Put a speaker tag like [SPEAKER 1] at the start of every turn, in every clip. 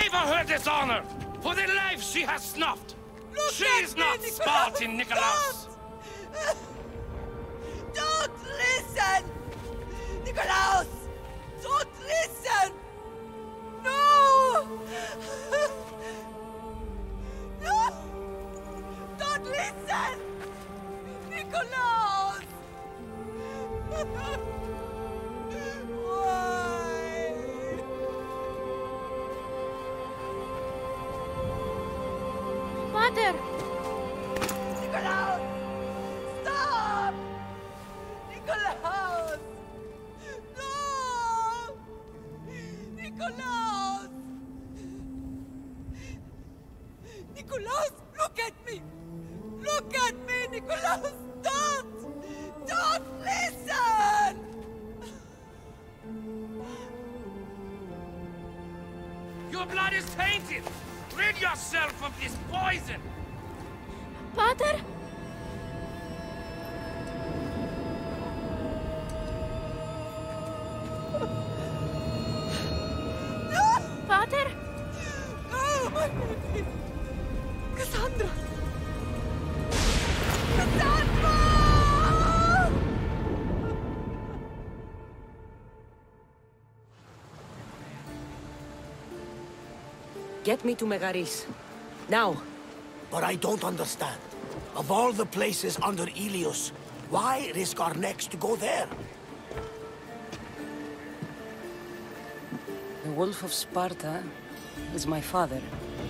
[SPEAKER 1] Give her her dishonor for the life she has snuffed. She is not Spartan, Nikolaos.
[SPEAKER 2] Don't listen! Nikolaos! Don't listen! No! No! Don't listen! Nikolaos! Why?
[SPEAKER 3] Father!
[SPEAKER 2] Nikolaos! Stop! Nikolaos! No! Nikolaos! Nikolaos, look at me! Look at me, Nikolaos! Don't! Don't listen!
[SPEAKER 1] Your blood is tainted. Rid yourself of this poison.
[SPEAKER 3] Father? Father?
[SPEAKER 2] Oh, my baby! Cassandra! Cassandra!
[SPEAKER 4] Get me to Megaris. Now.
[SPEAKER 5] But I don't understand. Of all the places under Ilios, why risk our necks to go there?
[SPEAKER 4] The Wolf of Sparta is my father.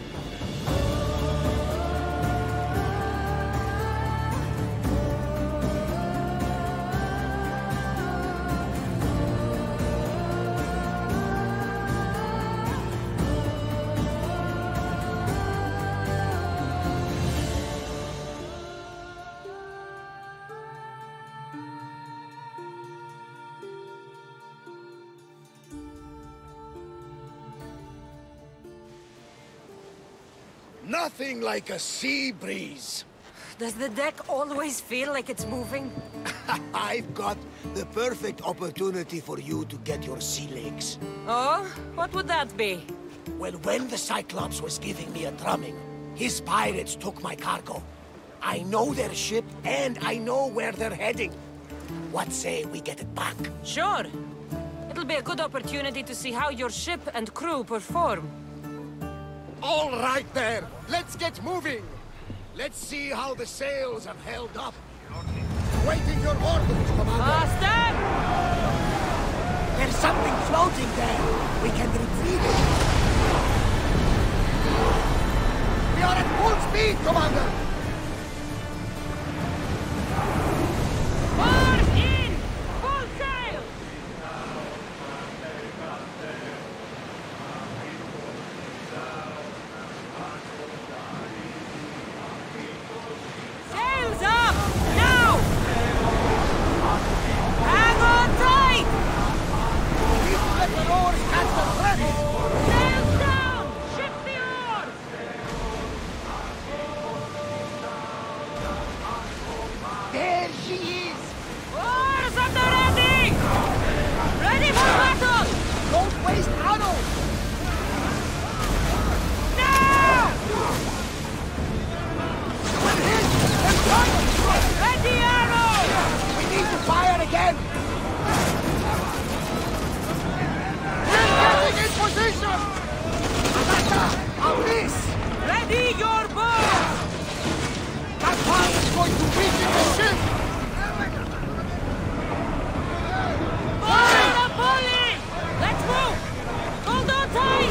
[SPEAKER 5] Nothing like a sea breeze.
[SPEAKER 4] Does the deck always feel like it's moving?
[SPEAKER 5] I've got the perfect opportunity for you to get your sea legs.
[SPEAKER 4] Oh? What would that be?
[SPEAKER 5] Well, when the Cyclops was giving me a drumming, his pirates took my cargo. I know their ship, and I know where they're heading. What say we get it back?
[SPEAKER 4] Sure. It'll be a good opportunity to see how your ship and crew perform.
[SPEAKER 5] All right there, let's get moving. Let's see how the sails have held up. Waiting your orders, Commander.
[SPEAKER 4] Stand!
[SPEAKER 5] There's something floating there. We can retrieve it. We are at full speed, Commander.
[SPEAKER 4] Oars in! Full sail! Sails up! Now! Hang on tight!
[SPEAKER 5] Let the oars catch the thread.
[SPEAKER 4] Sails down! Shift the oars!
[SPEAKER 5] There she is.
[SPEAKER 4] Oars at the ready! Ready for battle!
[SPEAKER 5] Don't waste arrows.
[SPEAKER 4] Now!
[SPEAKER 5] We're hit. They're trying.
[SPEAKER 4] Ready arrow!
[SPEAKER 5] We need to fire again. We're getting in position. Amata, on this.
[SPEAKER 4] Ready your bows!
[SPEAKER 5] That fire is going to weaken the ship.
[SPEAKER 4] Fire the pulley! Let's move! Hold on tight!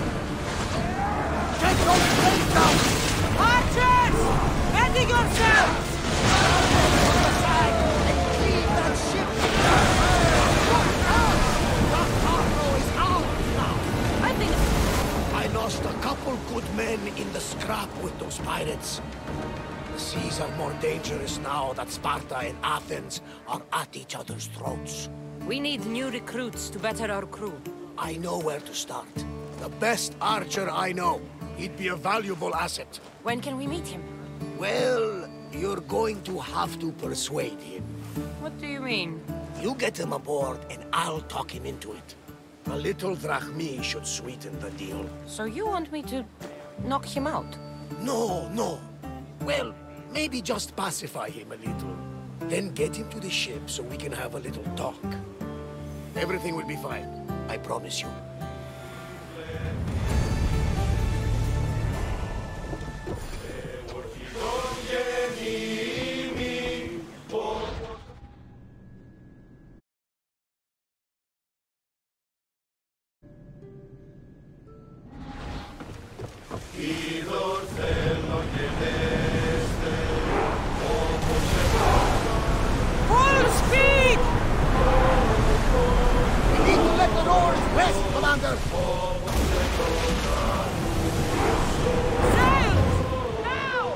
[SPEAKER 5] Get those planes down.
[SPEAKER 4] Archers! Ready yourselves!
[SPEAKER 5] Aside and clean that ship. Look out. That cargo is ours now.
[SPEAKER 4] I think...
[SPEAKER 5] I lost a couple good men in the scrap with those pirates. The seas are more dangerous now that Sparta and Athens are at each other's throats.
[SPEAKER 4] We need new recruits to better our crew.
[SPEAKER 5] I know where to start. The best archer I know. He'd be a valuable asset.
[SPEAKER 4] When can we meet him?
[SPEAKER 5] Well, you're going to have to persuade him.
[SPEAKER 4] What do you mean?
[SPEAKER 5] You get him aboard and I'll talk him into it. A little drachmi should sweeten the deal.
[SPEAKER 4] So you want me to knock him out?
[SPEAKER 5] No, no. Well, maybe just pacify him a little. Then get him to the ship so we can have a little talk. Everything will be fine. I promise you.
[SPEAKER 2] Full speed!
[SPEAKER 5] We need to let the doors rest, Commander!
[SPEAKER 2] Sails! Now!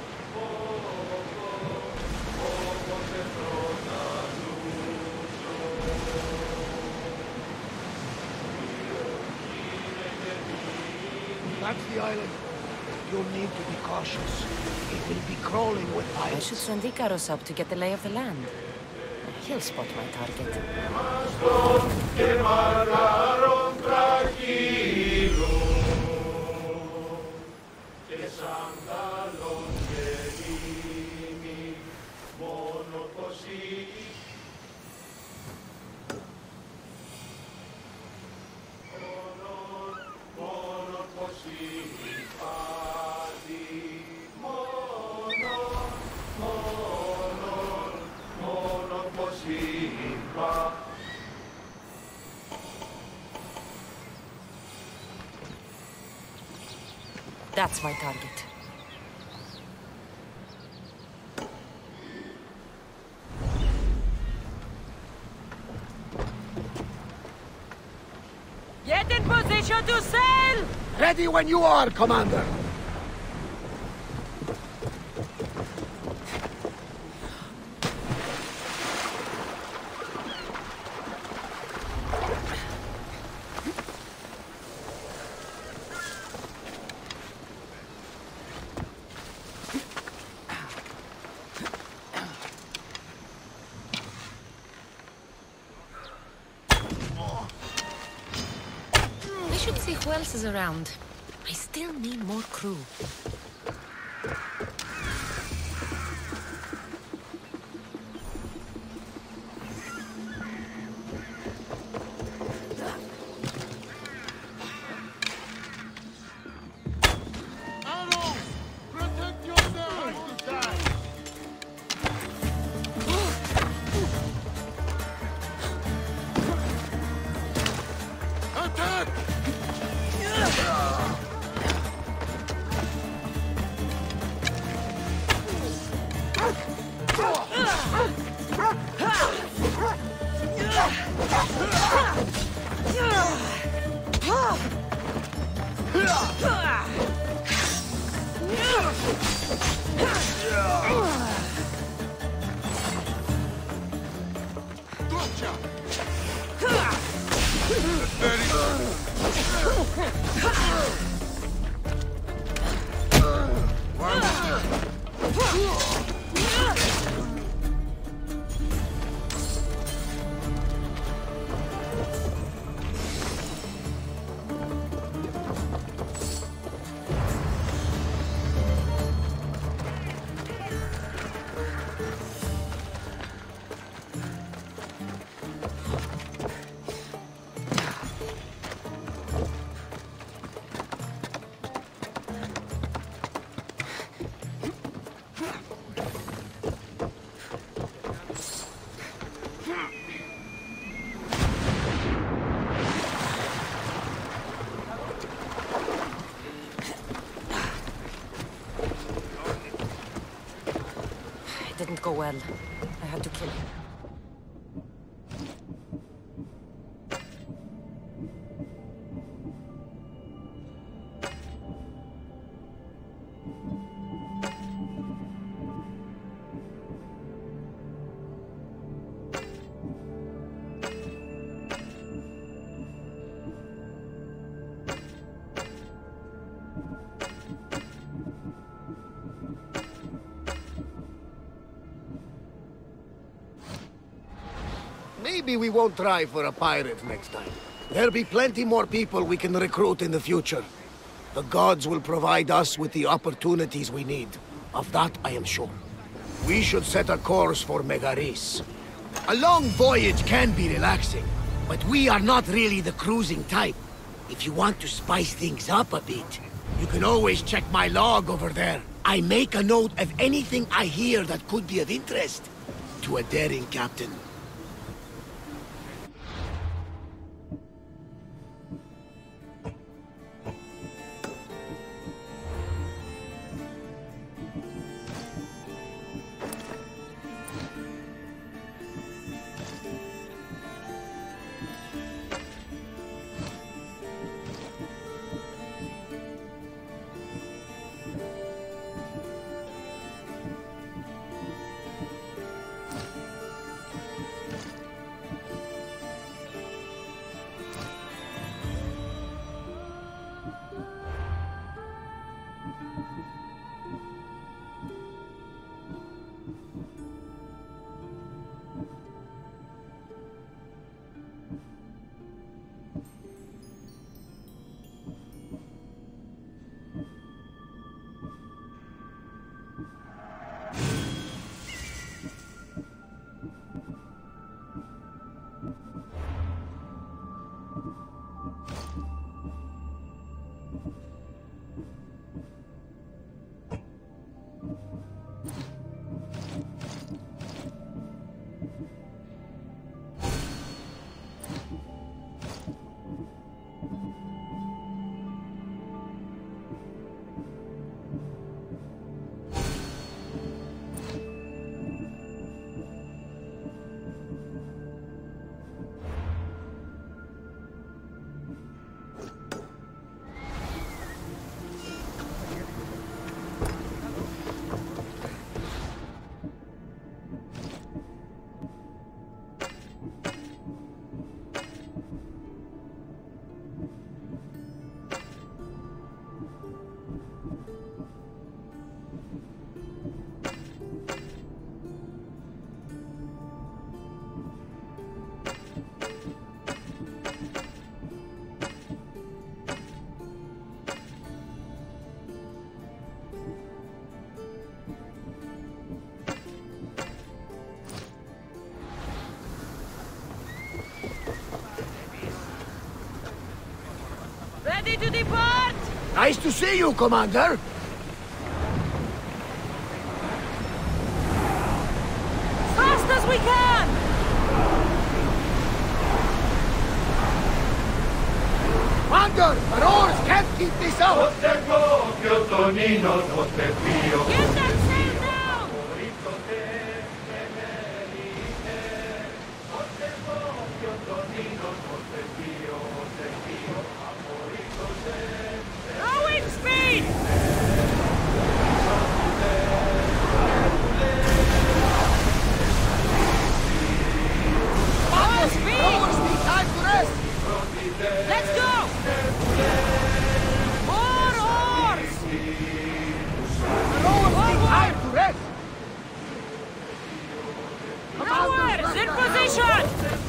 [SPEAKER 5] That's the island. You'll need to be cautious. It will be crawling with
[SPEAKER 4] I
[SPEAKER 5] pirates.
[SPEAKER 4] should send Ikaros up to get the lay of the land. He'll spot my target. That's my target.
[SPEAKER 2] Get in position to sail!
[SPEAKER 5] Ready when you are, Commander!
[SPEAKER 4] I should see who else is around. I still need more crew. It didn't go well. I had to kill him.
[SPEAKER 5] Maybe we won't try for a pirate next time. There'll be plenty more people we can recruit in the future. The gods will provide us with the opportunities we need. Of that, I am sure. We should set a course for Megaris. A long voyage can be relaxing, but we are not really the cruising type. If you want to spice things up a bit, you can always check my log over there. I make a note of anything I hear that could be of interest to a daring captain.
[SPEAKER 2] Ready to depart!
[SPEAKER 5] Nice to see you, Commander!
[SPEAKER 2] Fast as we can!
[SPEAKER 5] Commander, our oars can't keep this up!
[SPEAKER 2] Get that sail down! Rowing speed! Full speed!
[SPEAKER 5] Oars need time to rest!
[SPEAKER 2] Let's go! More oars!
[SPEAKER 5] Oars need time to rest!
[SPEAKER 2] Rowers in position!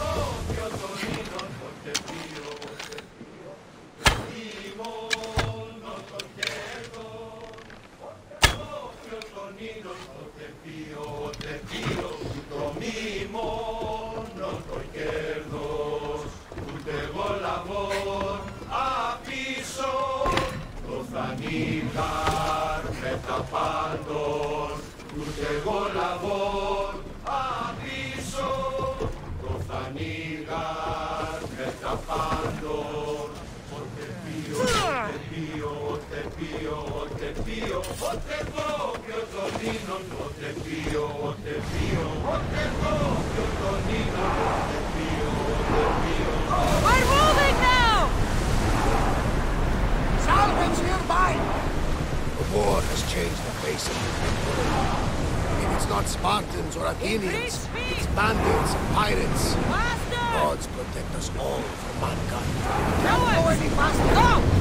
[SPEAKER 2] We're moving now!
[SPEAKER 5] Salvage nearby! The war has changed the face of the world. And it's not Spartans or Athenians.
[SPEAKER 2] speed!
[SPEAKER 5] It's bandits and pirates.
[SPEAKER 2] Faster!
[SPEAKER 5] Gods protect us all from mankind.
[SPEAKER 2] Rowers!
[SPEAKER 5] Go any faster!
[SPEAKER 2] Go!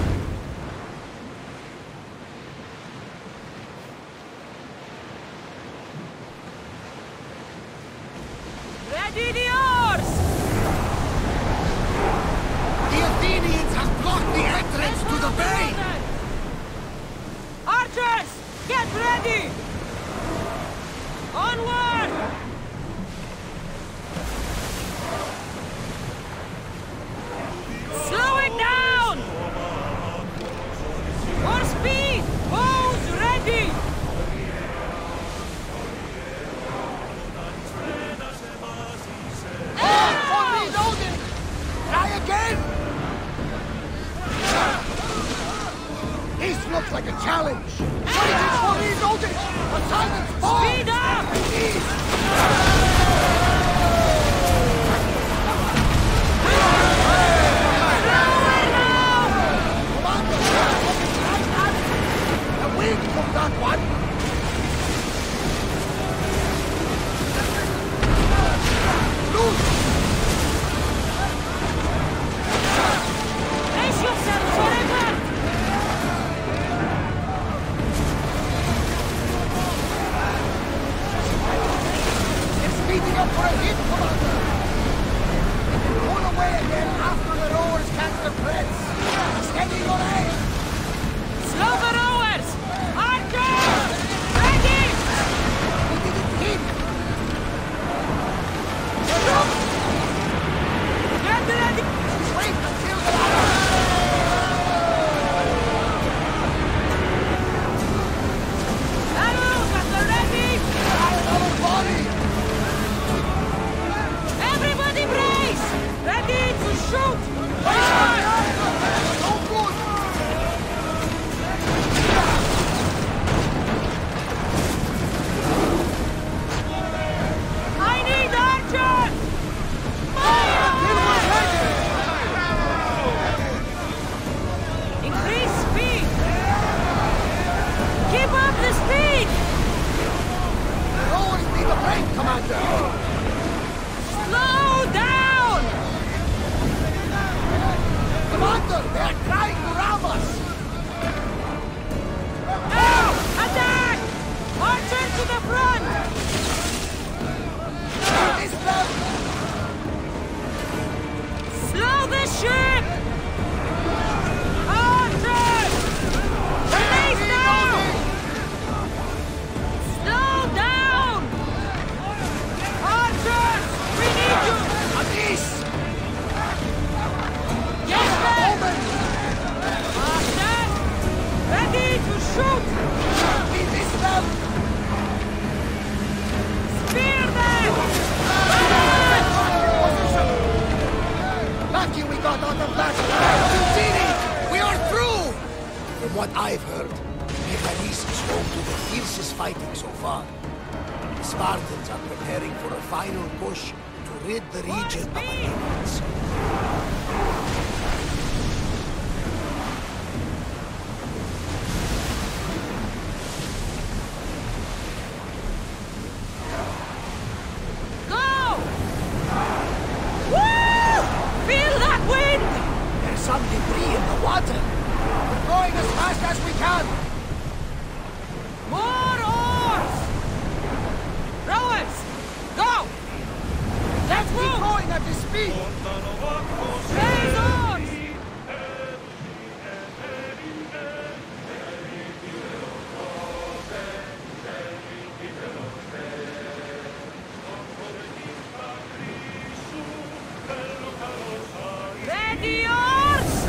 [SPEAKER 2] Ready the oars! ready! Onward! Slow it down! More speed! Bows ready!
[SPEAKER 5] Reloading! Try again! This looks like a challenge! Waiting for reloading! A silent fall!
[SPEAKER 2] Speed up!
[SPEAKER 5] The wind from that one!
[SPEAKER 2] Brace yourself, forever!
[SPEAKER 5] It's speeding up for a hit, Commander! It can pull away again after the rowers catch their breaths! Steady your aim!
[SPEAKER 2] Slow the rowers! Archers! Ready!
[SPEAKER 5] We didn't hit!
[SPEAKER 2] Get ready!
[SPEAKER 5] Wait until the
[SPEAKER 2] Arrows at the ready!
[SPEAKER 5] our body!
[SPEAKER 2] Everybody brace! Ready to shoot!
[SPEAKER 5] No good!
[SPEAKER 2] I need archers! Fire! Increase speed! Keep up the speed!
[SPEAKER 5] Rowers need a break, Commander!
[SPEAKER 2] Slow down!
[SPEAKER 5] Commander, they are trying to ram us!
[SPEAKER 2] Now! Attack! Archers to the front!
[SPEAKER 5] This them!
[SPEAKER 2] Slow the ship! Archers! Release now! Slow down! Archers! We need you!
[SPEAKER 5] Atis!
[SPEAKER 2] Yes, sir!
[SPEAKER 5] Omen!
[SPEAKER 2] Archers! Ready to shoot!
[SPEAKER 5] We miss them!
[SPEAKER 2] Spear them!
[SPEAKER 5] Lucky we got out of that! Zini! We are through! From what I've heard, Megaris is home to the fiercest fighting so far. The Spartans are preparing for a final push to rid the region of Athenians.
[SPEAKER 2] Go! Woo! Feel that wind!
[SPEAKER 5] There's some debris in the water. We're going as fast as we can.
[SPEAKER 2] More oars! Rowers, go! Let's
[SPEAKER 5] Keep
[SPEAKER 2] move!
[SPEAKER 5] going at this speed.
[SPEAKER 2] Raise oars! Ready oars!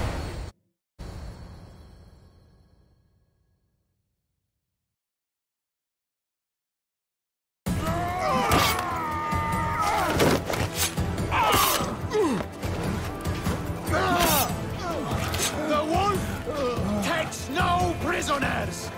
[SPEAKER 1] The wolf takes no prisoners!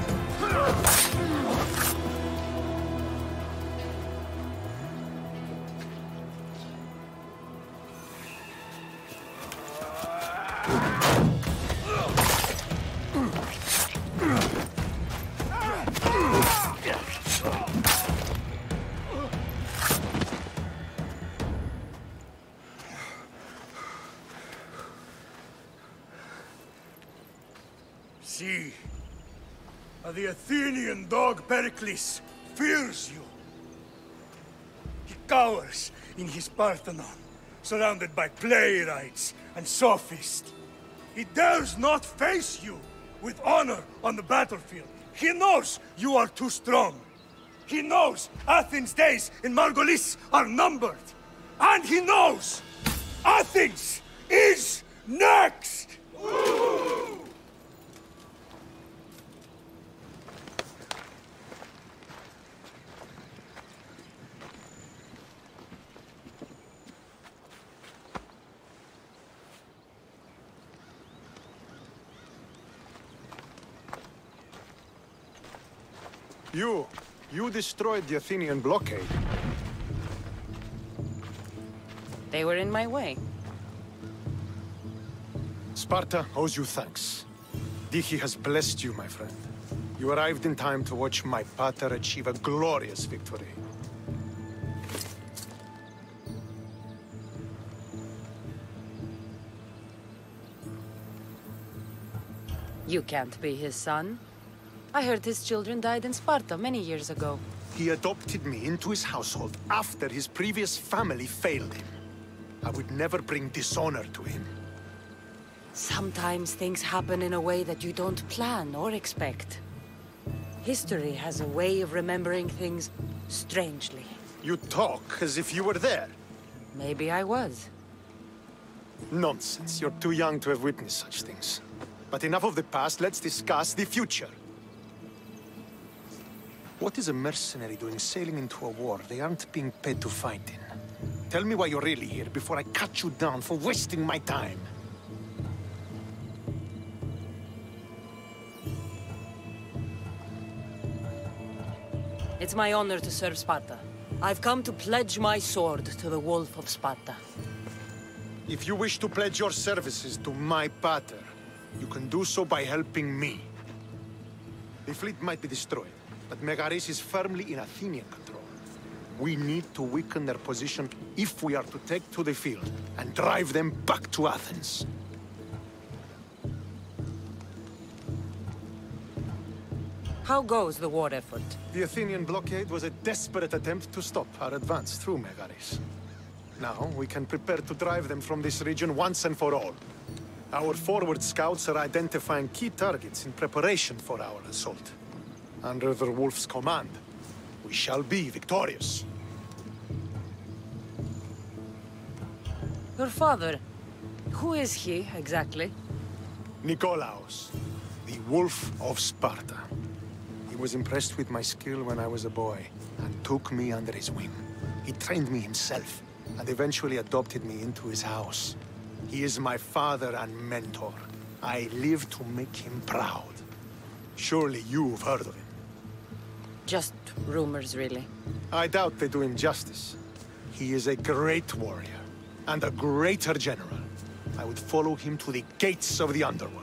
[SPEAKER 1] See, the Athenian dog Pericles fears you. He cowers in his Parthenon, surrounded by playwrights and sophists. He dares not face you with honor on the battlefield.
[SPEAKER 6] He knows you are too strong. He knows Athens' days in Margolis are numbered. And he knows Athens is next!
[SPEAKER 7] You destroyed the Athenian blockade.
[SPEAKER 4] They were in my way.
[SPEAKER 7] Sparta owes you thanks. Diki has blessed you, my friend. You arrived in time to watch my pater achieve a glorious victory.
[SPEAKER 4] You can't be his son. I heard his children died in Sparta many years ago.
[SPEAKER 7] He adopted me into his household after his previous family failed him. I would never bring dishonor to him.
[SPEAKER 4] Sometimes things happen in a way that you don't plan or expect. History has a way of remembering things strangely.
[SPEAKER 7] You talk as if you were there.
[SPEAKER 4] Maybe I was.
[SPEAKER 7] Nonsense. You're too young to have witnessed such things. But enough of the past, let's discuss the future. What is a mercenary doing sailing into a war they aren't being paid to fight in? Tell me why you're really here before I cut you down for wasting my time.
[SPEAKER 4] It's my honor to serve Sparta. I've come to pledge my sword to the Wolf of Sparta.
[SPEAKER 7] If you wish to pledge your services to my pater, you can do so by helping me. The fleet might be destroyed, but Megaris is firmly in Athenian control. We need to weaken their position if we are to take to the field and drive them back to Athens.
[SPEAKER 4] How goes the war effort?
[SPEAKER 7] The Athenian blockade was a desperate attempt to stop our advance through Megaris. Now we can prepare to drive them from this region once and for all. Our forward scouts are identifying key targets in preparation for our assault. Under the Wolf's command, we shall be victorious.
[SPEAKER 4] Your father, who is he exactly?
[SPEAKER 7] Nikolaos, the Wolf of Sparta. He was impressed with my skill when I was a boy, and took me under his wing. He trained me himself, and eventually adopted me into his house. He is my father and mentor. I live to make him proud. Surely you've heard of him.
[SPEAKER 4] Just rumors, really.
[SPEAKER 7] I doubt they do him justice. He is a great warrior, and a greater general. I would follow him to the gates of the underworld.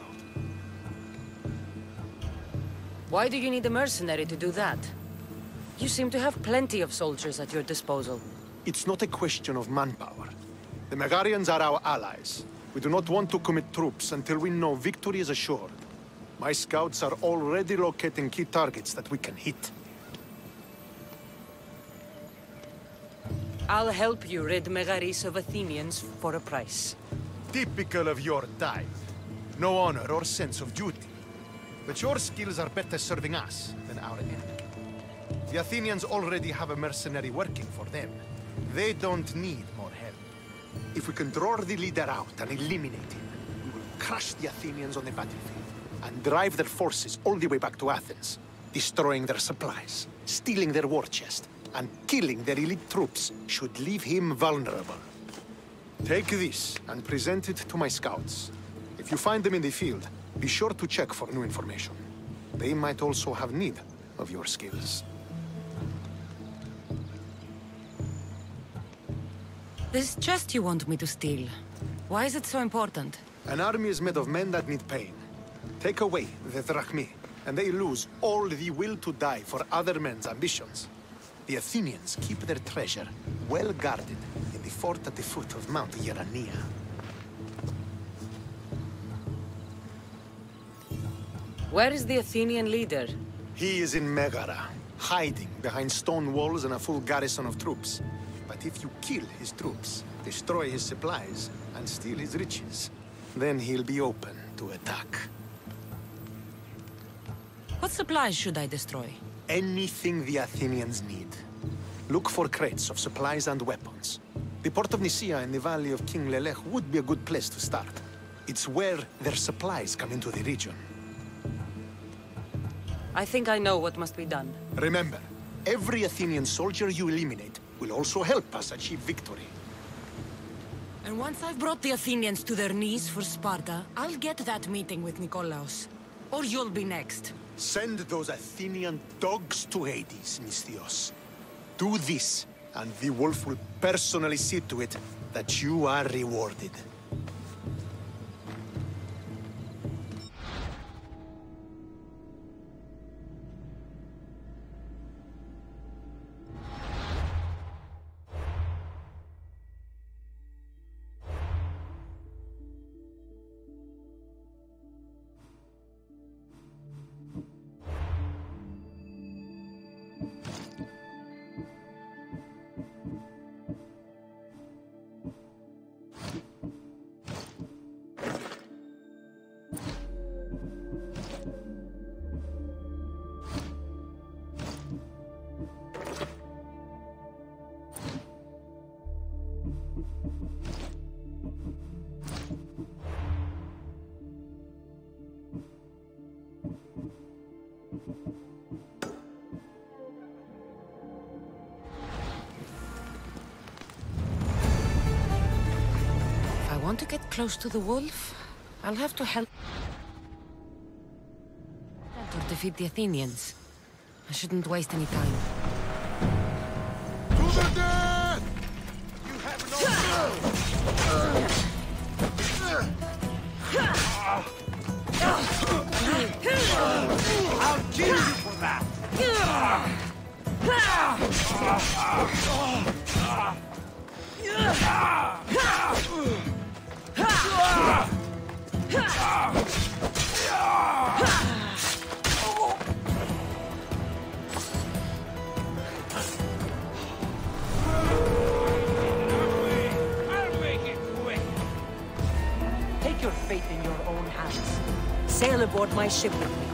[SPEAKER 4] Why do you need a mercenary to do that? You seem to have plenty of soldiers at your disposal.
[SPEAKER 7] It's not a question of manpower. The Megarians are our allies. We do not want to commit troops until we know victory is assured. My scouts are already locating key targets that we can hit.
[SPEAKER 4] I'll help you rid Megaris of Athenians for a price.
[SPEAKER 7] Typical of your type. No honor or sense of duty. But your skills are better serving us than our enemy. The Athenians already have a mercenary working for them. They don't need more help. If we can draw the leader out and eliminate him, we will crush the Athenians on the battlefield and drive their forces all the way back to Athens, destroying their supplies, stealing their war chest, and killing their elite troops should leave him vulnerable. Take this and present it to my scouts. If you find them in the field, be sure to check for new information. They might also have need of your skills.
[SPEAKER 4] This chest you want me to steal, why is it so important?
[SPEAKER 7] An army is made of men that need pain. Take away the drachmi, and they lose all the will to die for other men's ambitions. The Athenians keep their treasure well guarded in the fort at the foot of Mount Yerania.
[SPEAKER 4] Where is the Athenian leader?
[SPEAKER 7] He is in Megara, hiding behind stone walls and a full garrison of troops. But if you kill his troops, destroy his supplies, and steal his riches, then he'll be open to attack.
[SPEAKER 4] What supplies should I destroy?
[SPEAKER 7] Anything the Athenians need. Look for crates of supplies and weapons. The port of Nicaea in the valley of King Lelech would be a good place to start. It's where their supplies come into the region.
[SPEAKER 4] I think I know what must be done.
[SPEAKER 7] Remember, every Athenian soldier you eliminate will also help us achieve victory.
[SPEAKER 4] And once I've brought the Athenians to their knees for Sparta, I'll get that meeting with Nikolaos. Or you'll be next.
[SPEAKER 7] Send those Athenian dogs to Hades, Misthios. Do this, and the wolf will personally see to it that you are rewarded.
[SPEAKER 4] If I want to get close to the wolf, I'll have to help or defeat the Athenians. I shouldn't waste any time.
[SPEAKER 7] To the death! You have no
[SPEAKER 6] I'll kill you for that!
[SPEAKER 1] I'll make it quick.
[SPEAKER 2] Take your fate in your own hands. Sail aboard my ship with me.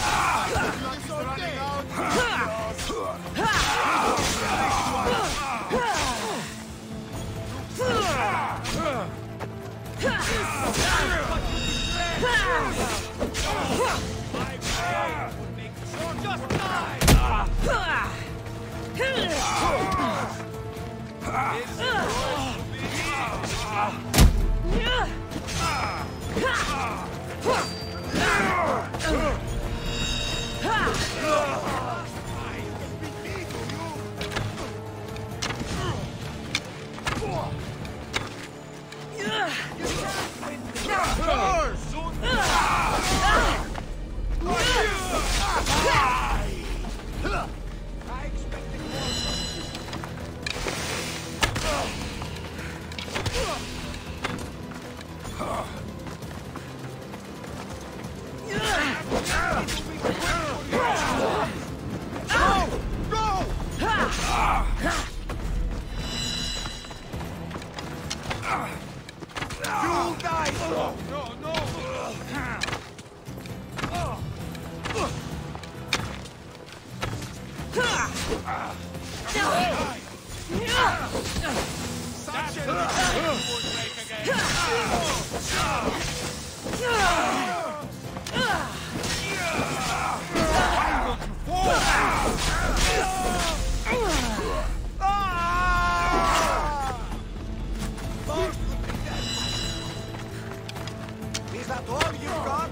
[SPEAKER 6] Is that all you've got?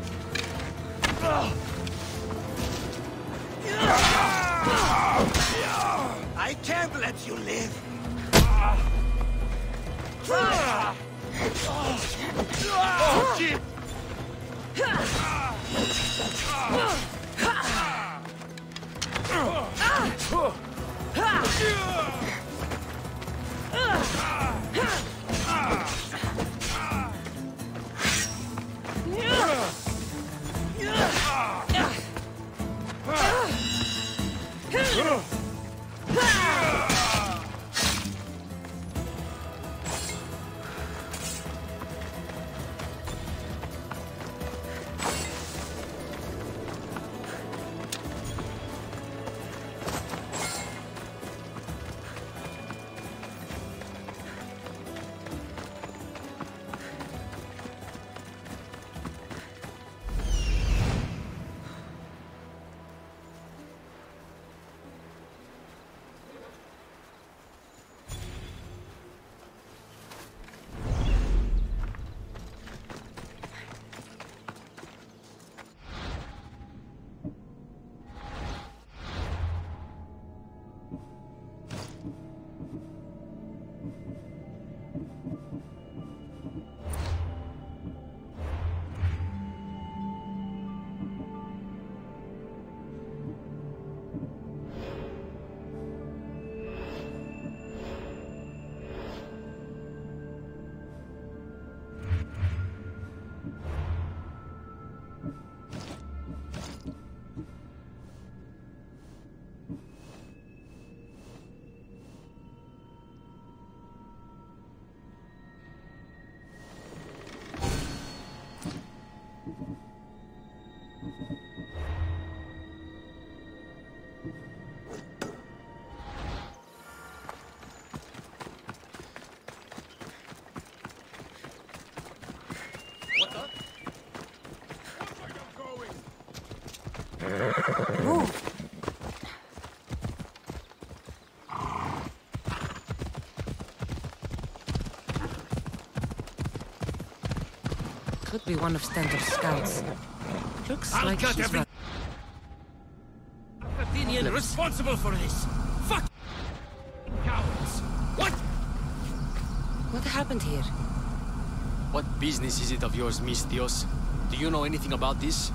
[SPEAKER 6] I can't let you live. Oh, shit!
[SPEAKER 2] Could be one of Stentor's scouts. Looks like she's right.
[SPEAKER 1] Athenian responsible for this. Fuck cowards. What?
[SPEAKER 2] What happened here?
[SPEAKER 8] What business is it of yours, Misthios? Do you know anything about this?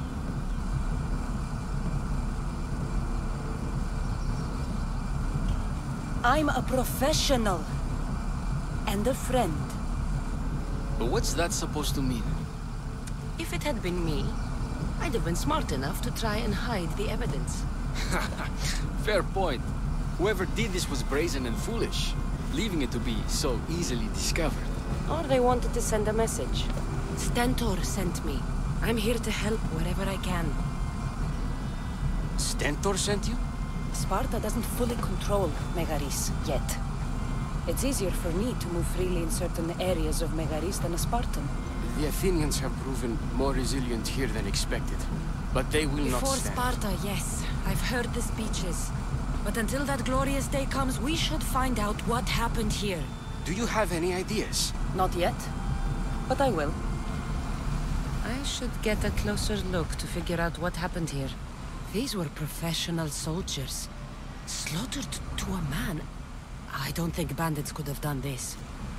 [SPEAKER 4] I'm a professional. And a friend.
[SPEAKER 8] But what's that supposed to mean?
[SPEAKER 2] If it had been me, I'd have been smart enough to try and hide the evidence.
[SPEAKER 8] Fair point. Whoever did this was brazen and foolish, leaving it to be so easily discovered.
[SPEAKER 2] Or they wanted to send a message. Stentor sent me. I'm here to help wherever I can.
[SPEAKER 8] Stentor sent you?
[SPEAKER 4] Sparta doesn't fully control Megaris yet. It's easier for me to move freely in certain areas of Megaris than a Spartan.
[SPEAKER 8] The Athenians have proven more resilient here than expected. But they will not
[SPEAKER 4] Before
[SPEAKER 8] stand.
[SPEAKER 4] Sparta, yes. I've heard the speeches. But until that glorious day comes, we should find out what happened here.
[SPEAKER 8] Do you have any ideas?
[SPEAKER 4] Not yet, but I will. I should get a closer look to figure out what happened here. These were professional soldiers. Slaughtered to a man. I don't think bandits could have done this.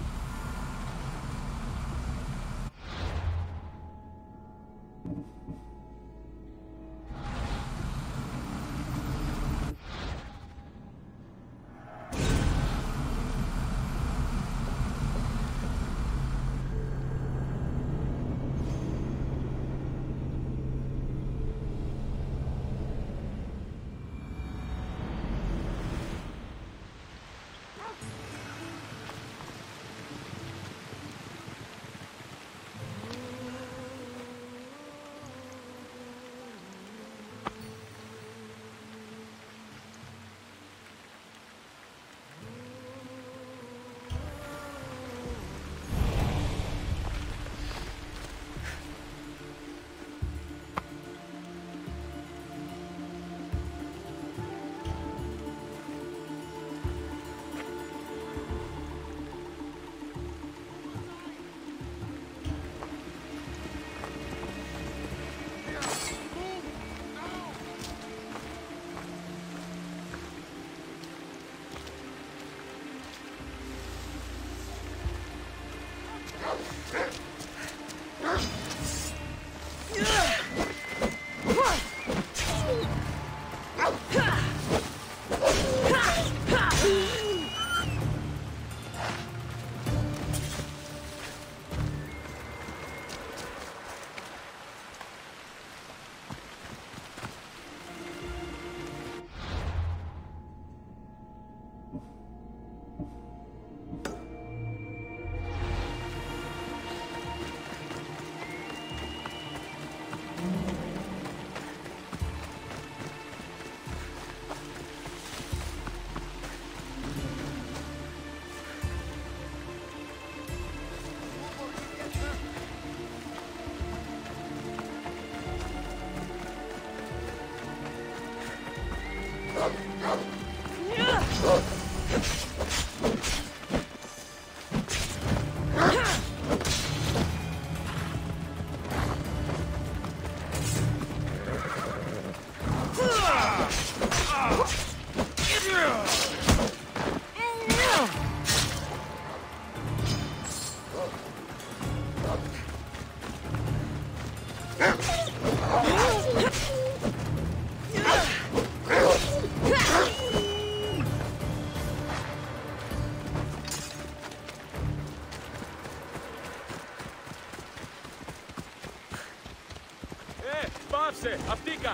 [SPEAKER 1] Πάψε, αυτήκα!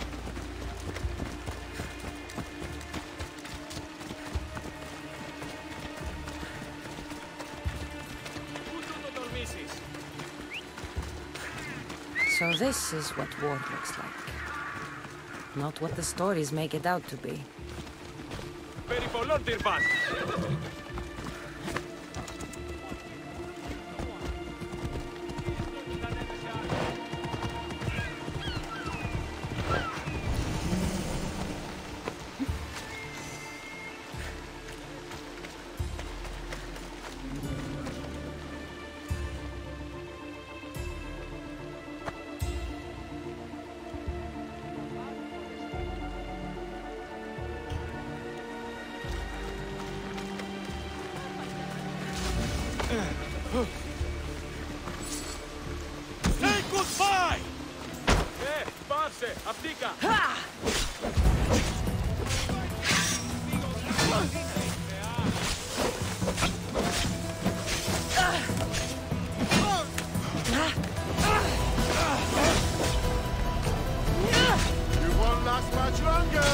[SPEAKER 1] Πού το τολμήσεις?
[SPEAKER 4] So this is what war looks like. Not what the stories make it out to be.
[SPEAKER 1] Περί πολλών τυρβάς!
[SPEAKER 6] Say goodbye!
[SPEAKER 1] Πάψε, αυτήκα!
[SPEAKER 7] You won't last much longer!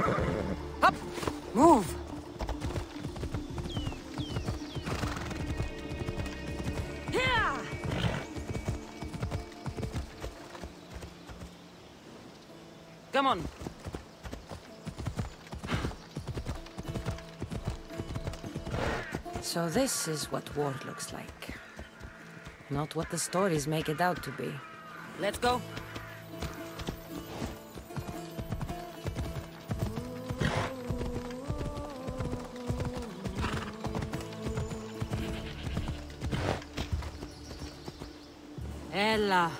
[SPEAKER 4] Up! Move! Come on. So this is what war looks like. Not what the stories make it out to be. Let's go. Ella.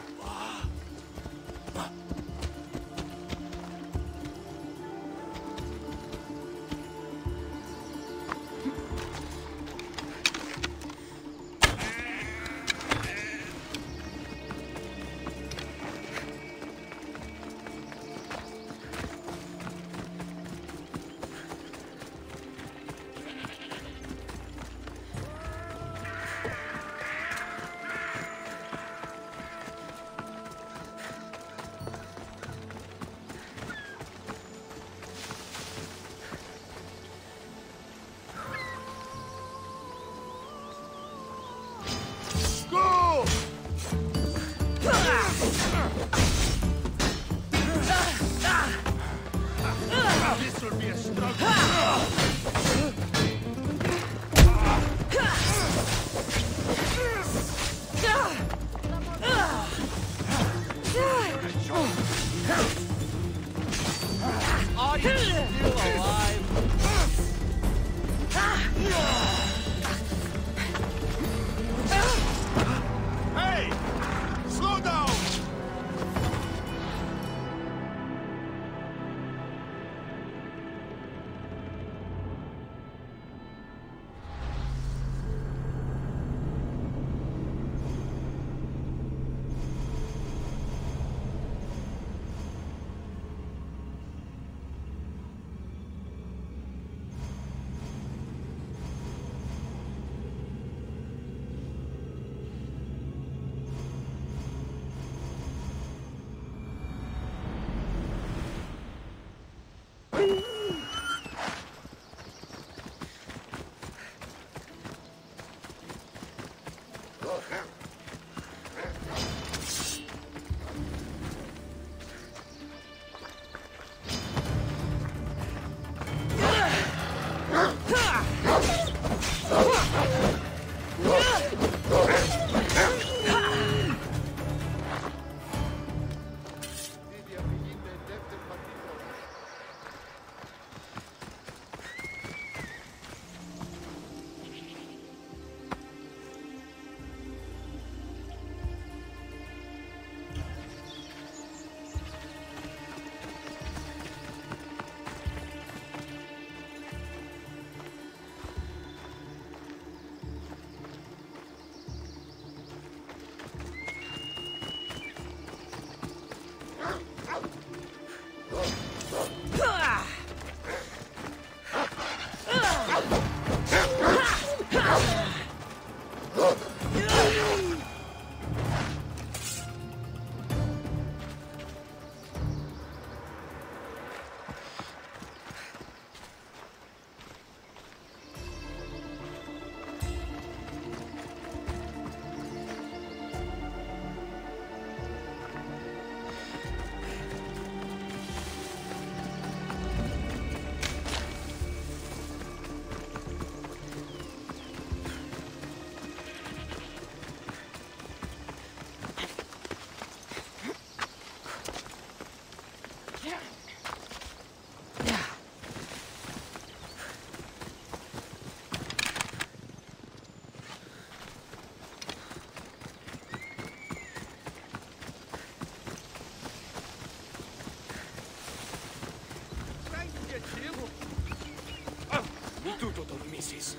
[SPEAKER 1] Tutto dormissis.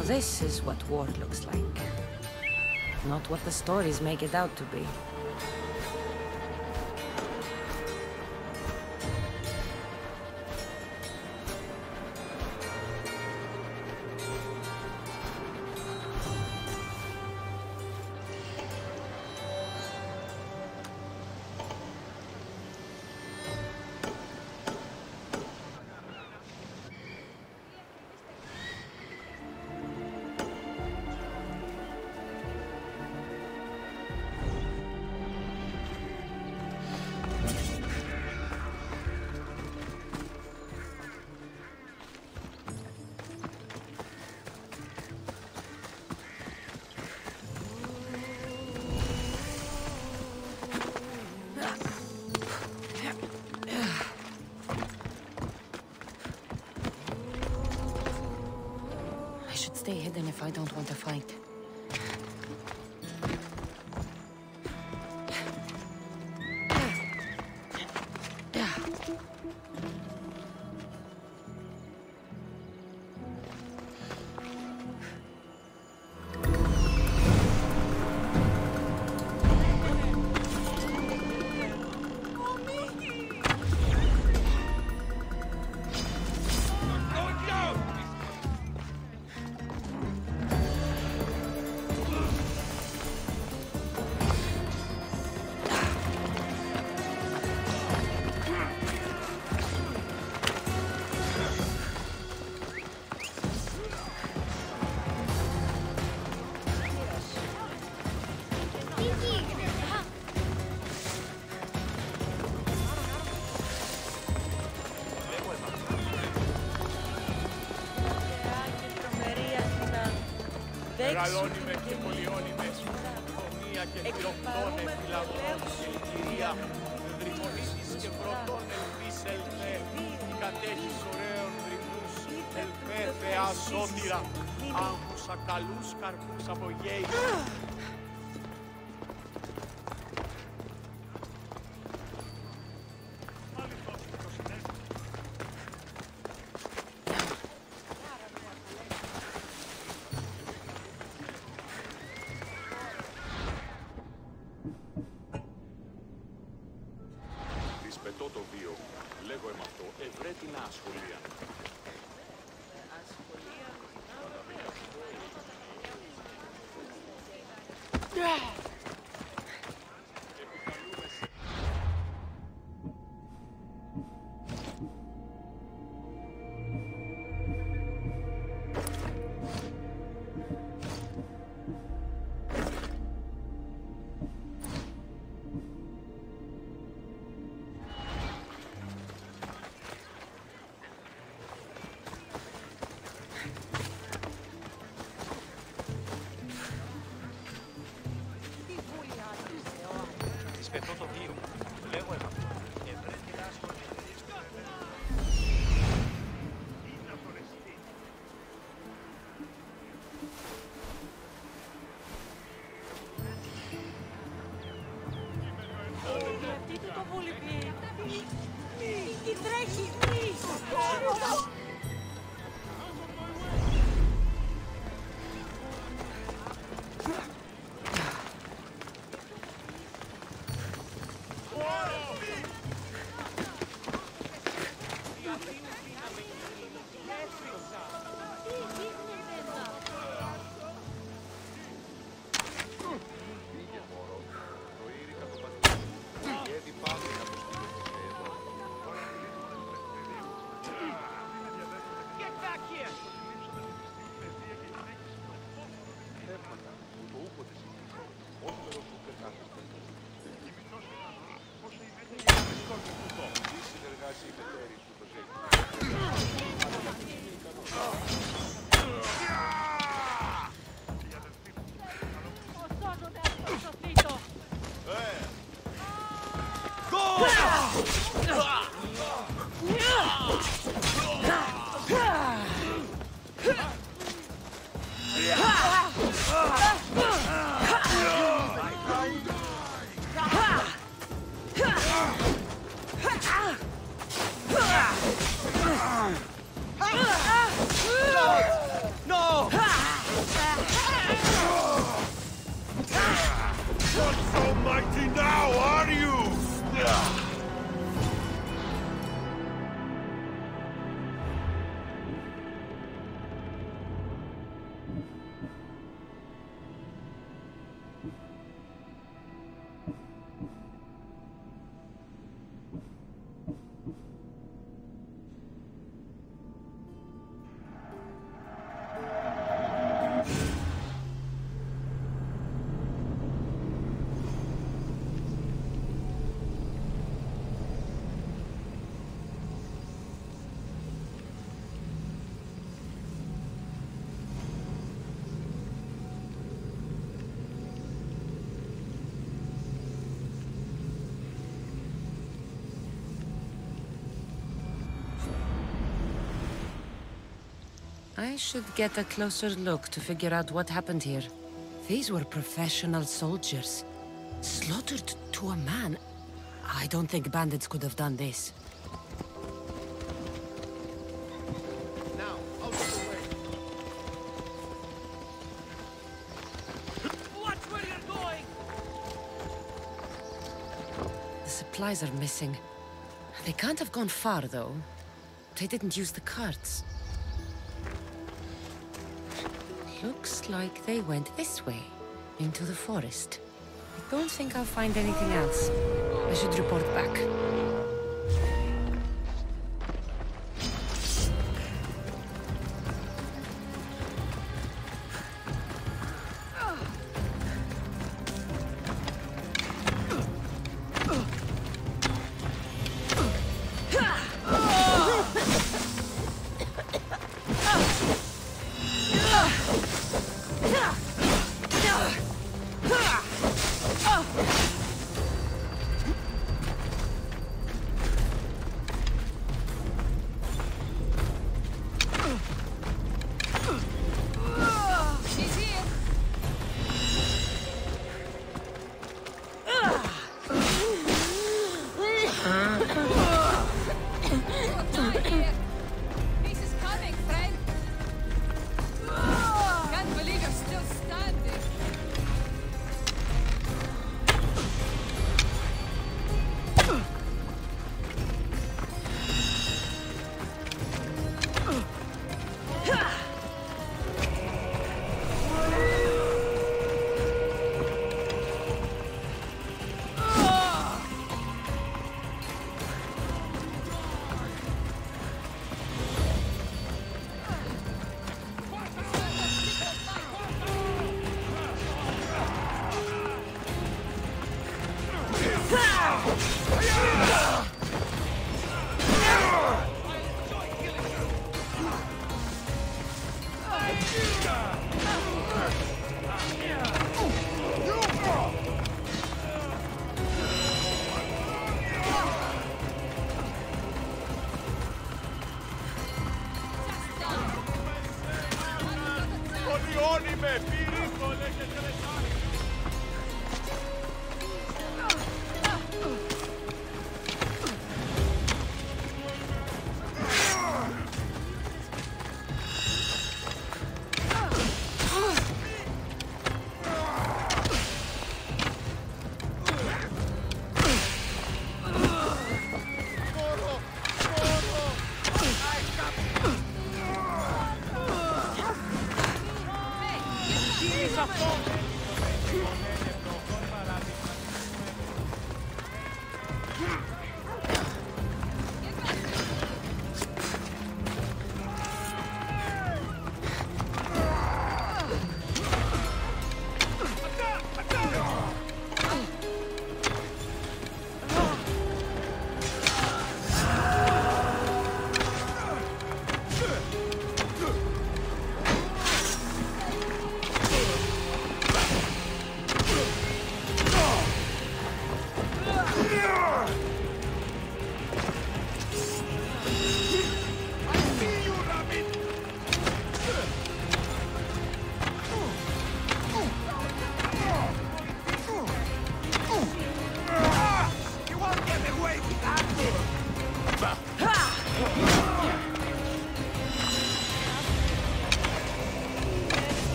[SPEAKER 4] So this is what war looks like. Not what the stories make it out to be. Stay hidden if I don't want to fight.
[SPEAKER 9] Μεγαλώνυμες και πολυώνυμες, ομοία και πυροκτώνε φυλαγών, κυρία, δρυμονήσεις και πρωτών ελπίς ελθέ, κατέχεις ωραίων δρυμούς, ελθέ θεά σώτηρα, άγγουσα καλούς καρπούς από γέη.
[SPEAKER 10] Πετώ το βίο, λέγω αυτό, ευρέτινα ασχολία.
[SPEAKER 9] Πετώ το βίο, λέγω αυτό, ευρέτινα ασχολία.
[SPEAKER 2] Γιατί το βολιπεί, μη τρέχει,
[SPEAKER 9] No!
[SPEAKER 4] I should get a closer look to figure out what happened here. These were professional soldiers. Slaughtered to a man. I don't think bandits could have done this.
[SPEAKER 7] Now, out of the way.
[SPEAKER 1] Watch where you're going!
[SPEAKER 4] The supplies are missing. They can't have gone far, though. They didn't use the carts. Looks like they went this way, into the forest. I don't think I'll find anything else. I should report back.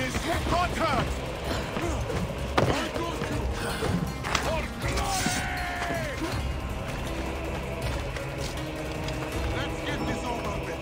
[SPEAKER 6] Artemis! Got her! For glory! Let's get this over with.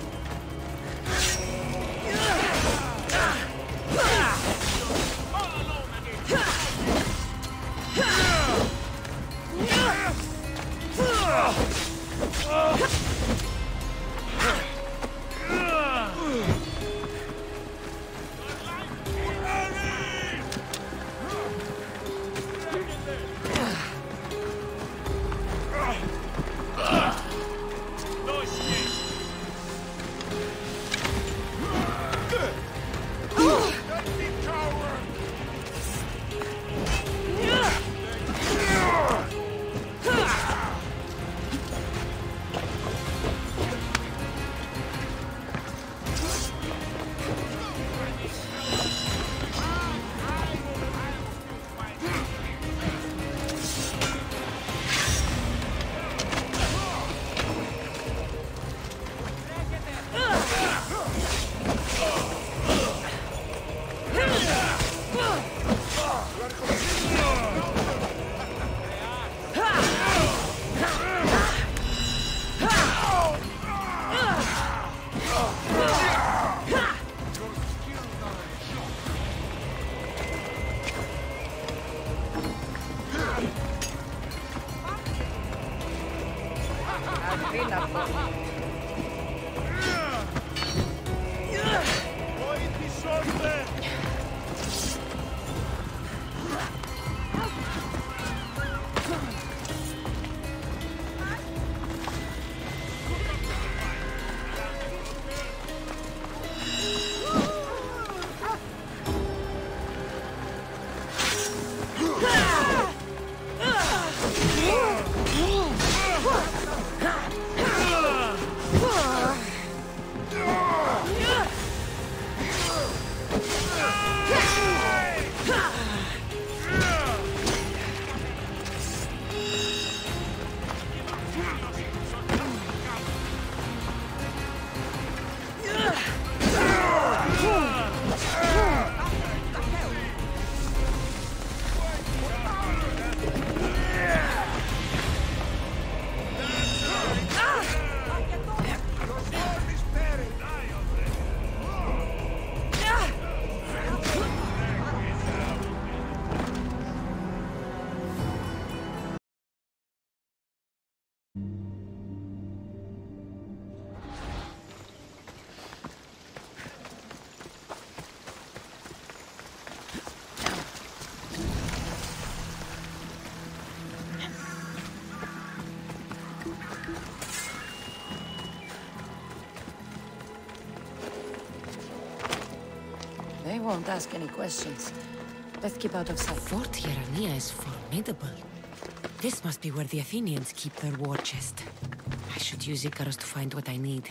[SPEAKER 4] They won't ask any questions. Let's keep out of sight. Fort Hierania is formidable. This must be where the Athenians keep their war chest. I should use Icarus to find what I need.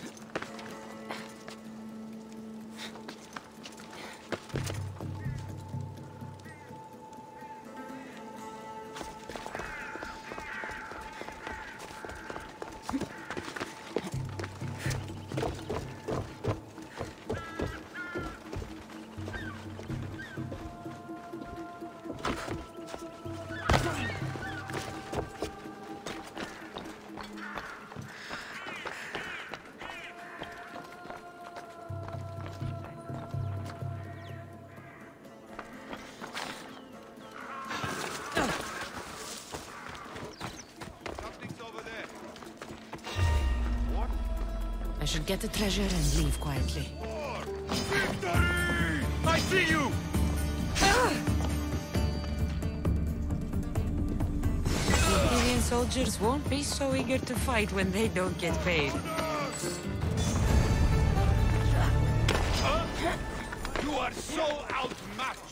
[SPEAKER 4] I should get the treasure and leave quietly.
[SPEAKER 6] Victory! I see you!
[SPEAKER 4] The Athenian soldiers won't be so eager to fight when they don't get paid.
[SPEAKER 6] You are so outmatched!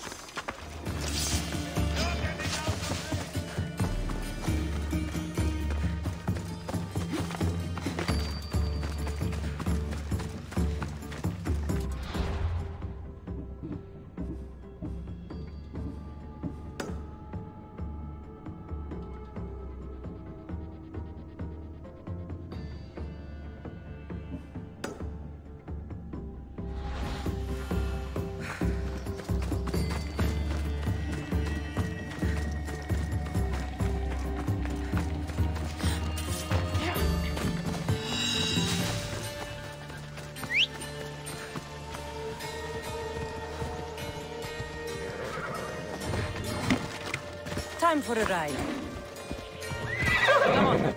[SPEAKER 2] Time for a ride. Come on.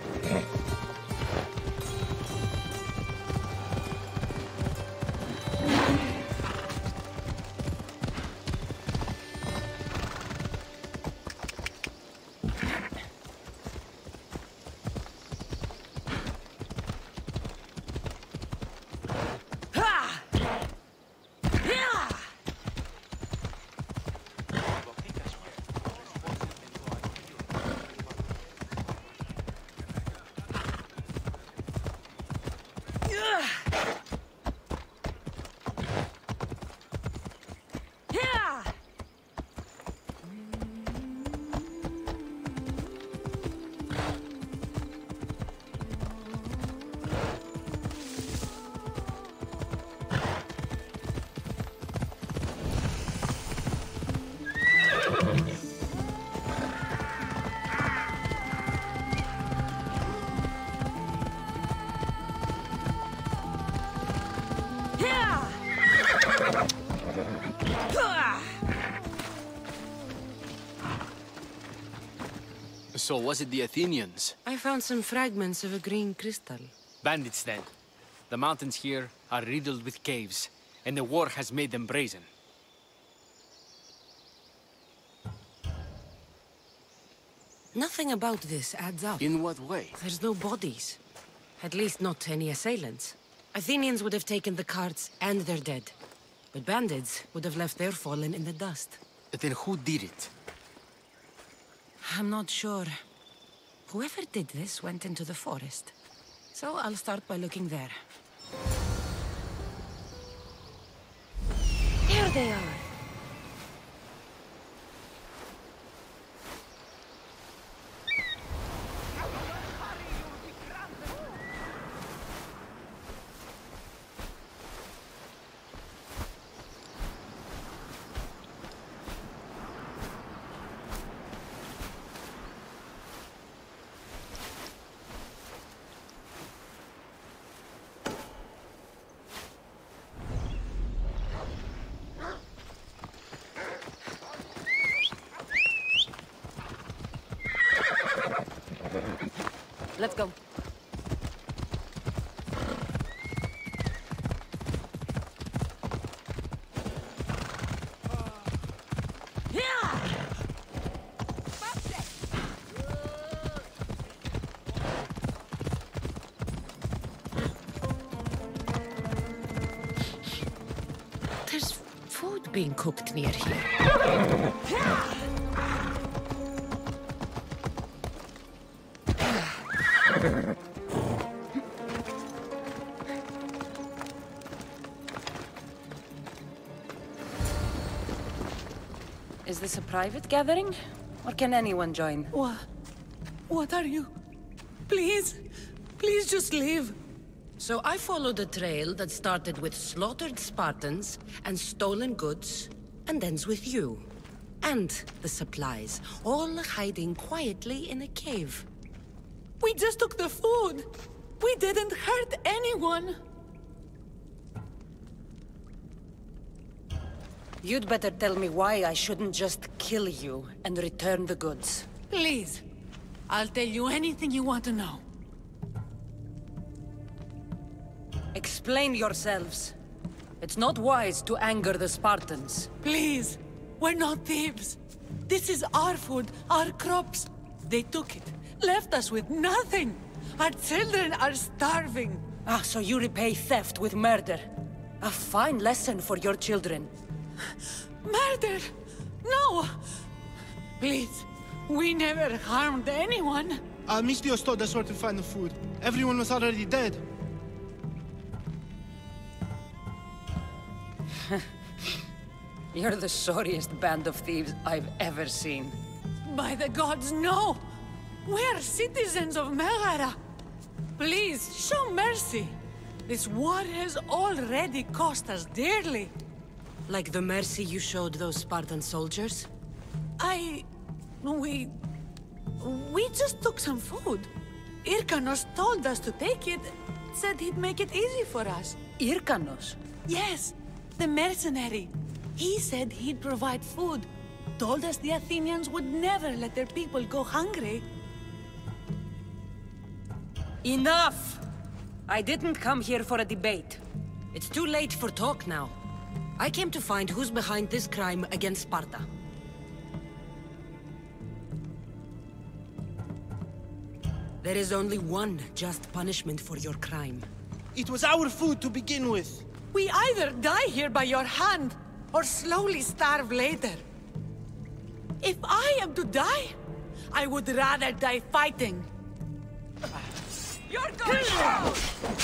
[SPEAKER 8] So was it the Athenians?
[SPEAKER 4] I found some fragments of a green crystal.
[SPEAKER 8] Bandits then. The mountains here are riddled with caves, and the war has made them brazen.
[SPEAKER 4] Nothing about this adds up.
[SPEAKER 8] In what way?
[SPEAKER 4] There's no bodies. At least not any assailants. Athenians would have taken the carts and their dead. But bandits would have left their fallen in the dust.
[SPEAKER 8] Then who did it?
[SPEAKER 4] I'm not sure. Whoever did this went into the forest. So I'll start by looking there. There they are! Let's go. There's food being cooked near here. Is this a private gathering? Or can anyone join?
[SPEAKER 2] What are you? Please, please just leave.
[SPEAKER 4] So I followed a trail that started with slaughtered Spartans and stolen goods, and ends with you. And the supplies, all hiding quietly in a cave.
[SPEAKER 2] We just took the food. We didn't hurt anyone.
[SPEAKER 4] You'd better tell me why I shouldn't just kill you and return the goods.
[SPEAKER 2] Please. I'll tell you anything you want to know.
[SPEAKER 4] Explain yourselves. It's not wise to anger the Spartans.
[SPEAKER 2] Please. We're not thieves. This is our food, our crops. They took it, left us with nothing. Our children are starving.
[SPEAKER 4] Ah, so you repay theft with murder. A fine lesson for your children.
[SPEAKER 2] Murder? No! Please, we never harmed anyone.
[SPEAKER 11] Almistios told us where to find the food. Everyone was already dead.
[SPEAKER 4] You're the sorriest band of thieves I've ever seen.
[SPEAKER 2] By the gods, no! We're citizens of Megara. Please, show mercy. This war has already cost us dearly.
[SPEAKER 4] Like the mercy you showed those Spartan soldiers?
[SPEAKER 2] We just took some food. Irkanos told us to take it, said he'd make it easy for us.
[SPEAKER 4] Irkanos?
[SPEAKER 2] Yes, the mercenary. He said he'd provide food. told us the Athenians would never let their people go hungry.
[SPEAKER 4] Enough! I didn't come here for a debate. It's too late for talk now. I came to find who's behind this crime against Sparta. There is only one just punishment for your crime.
[SPEAKER 11] It was our food to begin with.
[SPEAKER 2] We either die here by your hand, or slowly starve later. If I am to die, I would rather die fighting. You're going down!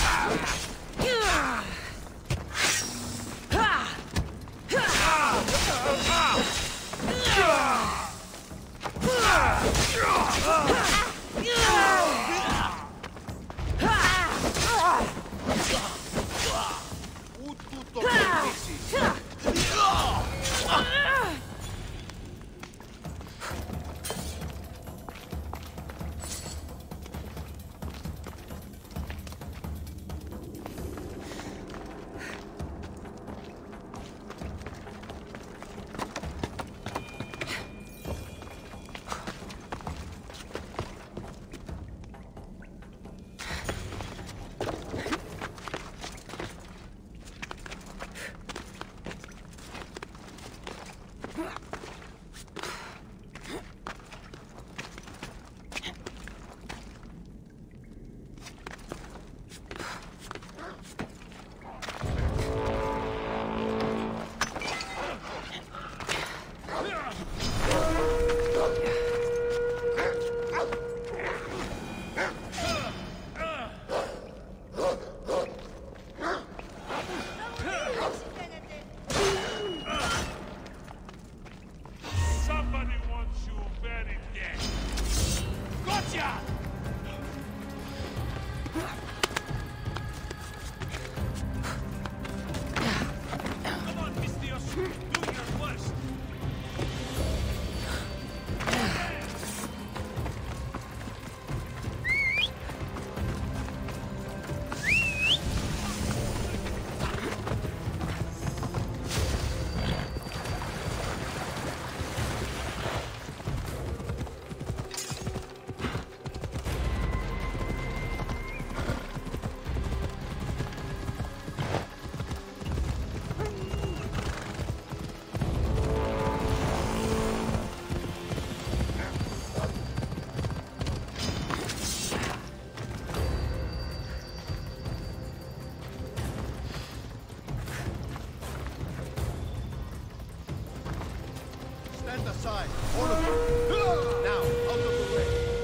[SPEAKER 7] Aside, all of you. Now, out of the way.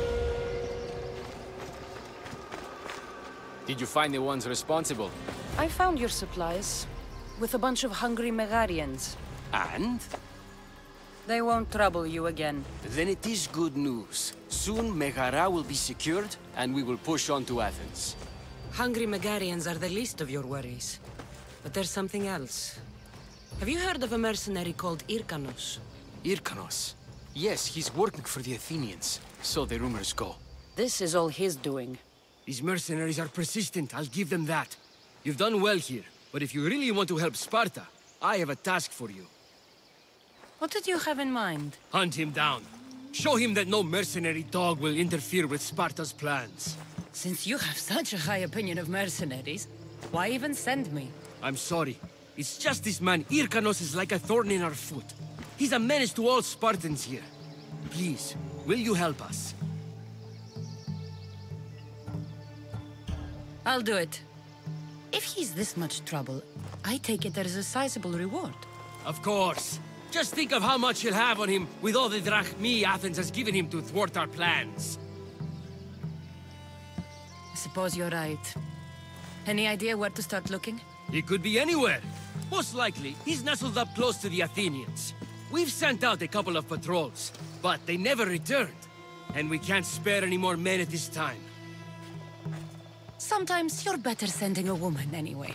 [SPEAKER 8] Did you find the ones responsible?
[SPEAKER 4] I found your supplies, with a bunch of hungry Megarians.
[SPEAKER 8] And?
[SPEAKER 4] They won't trouble you again.
[SPEAKER 8] Then it is good news. Soon Megara will be secured, and we will push on to Athens.
[SPEAKER 4] Hungry Megarians are the least of your worries. But there's something else. Have you heard of a mercenary called Irkanos?
[SPEAKER 8] Irkanos? Yes, he's working for the Athenians. So the rumors go.
[SPEAKER 4] This is all his doing.
[SPEAKER 12] These mercenaries are persistent, I'll give them that. You've done well here, but if you really want to help Sparta, I have a task for you.
[SPEAKER 4] What did you have in mind?
[SPEAKER 12] Hunt him down. Show him that no mercenary dog will interfere with Sparta's plans.
[SPEAKER 4] Since you have such a high opinion of mercenaries, why even send me?
[SPEAKER 12] I'm sorry. It's just this man Irkanos is like a thorn in our foot. He's a menace to all Spartans here. Please, will you help us?
[SPEAKER 4] I'll do it. If he's this much trouble, I take it there's a sizable reward.
[SPEAKER 12] Of course. Just think of how much he'll have on him with all the drachmi Athens has given him to thwart our plans.
[SPEAKER 4] I suppose you're right. Any idea where to start looking?
[SPEAKER 12] He could be anywhere. Most likely, he's nestled up close to the Athenians. We've sent out a couple of patrols, but they never returned. And we can't spare any more men at this time.
[SPEAKER 4] Sometimes you're better sending a woman anyway.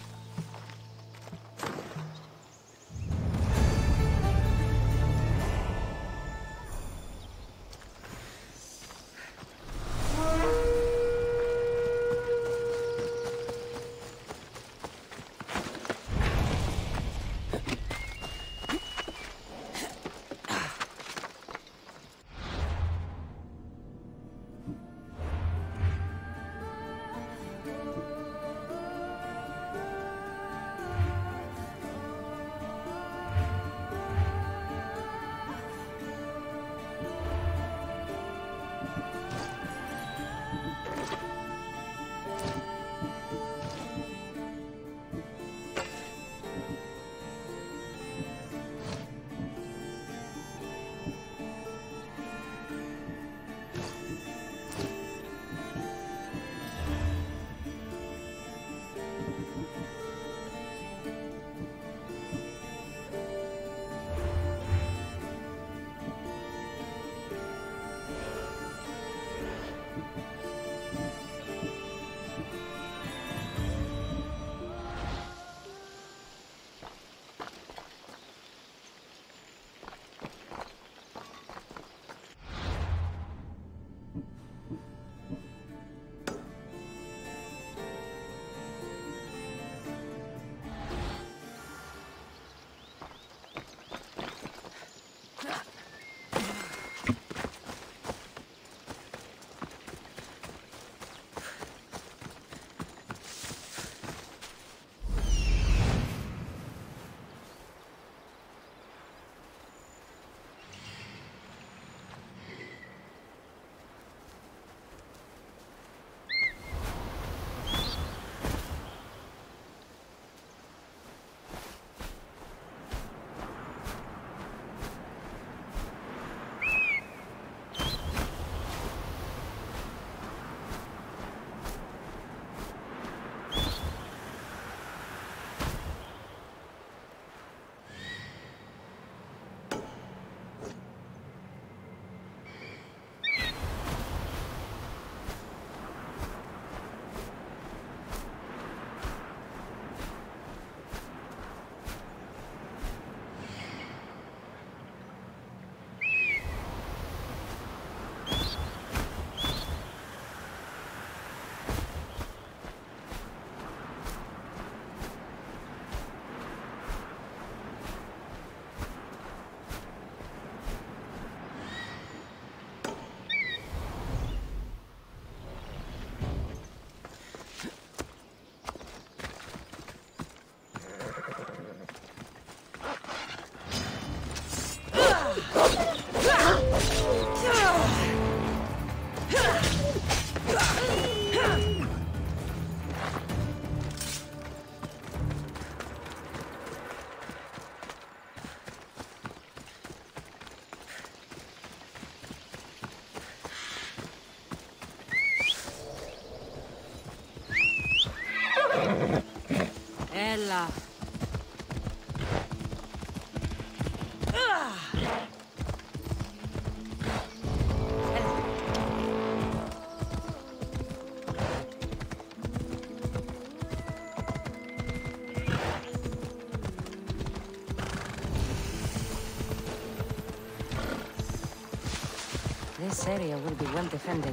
[SPEAKER 4] Ella. This area will be well defended.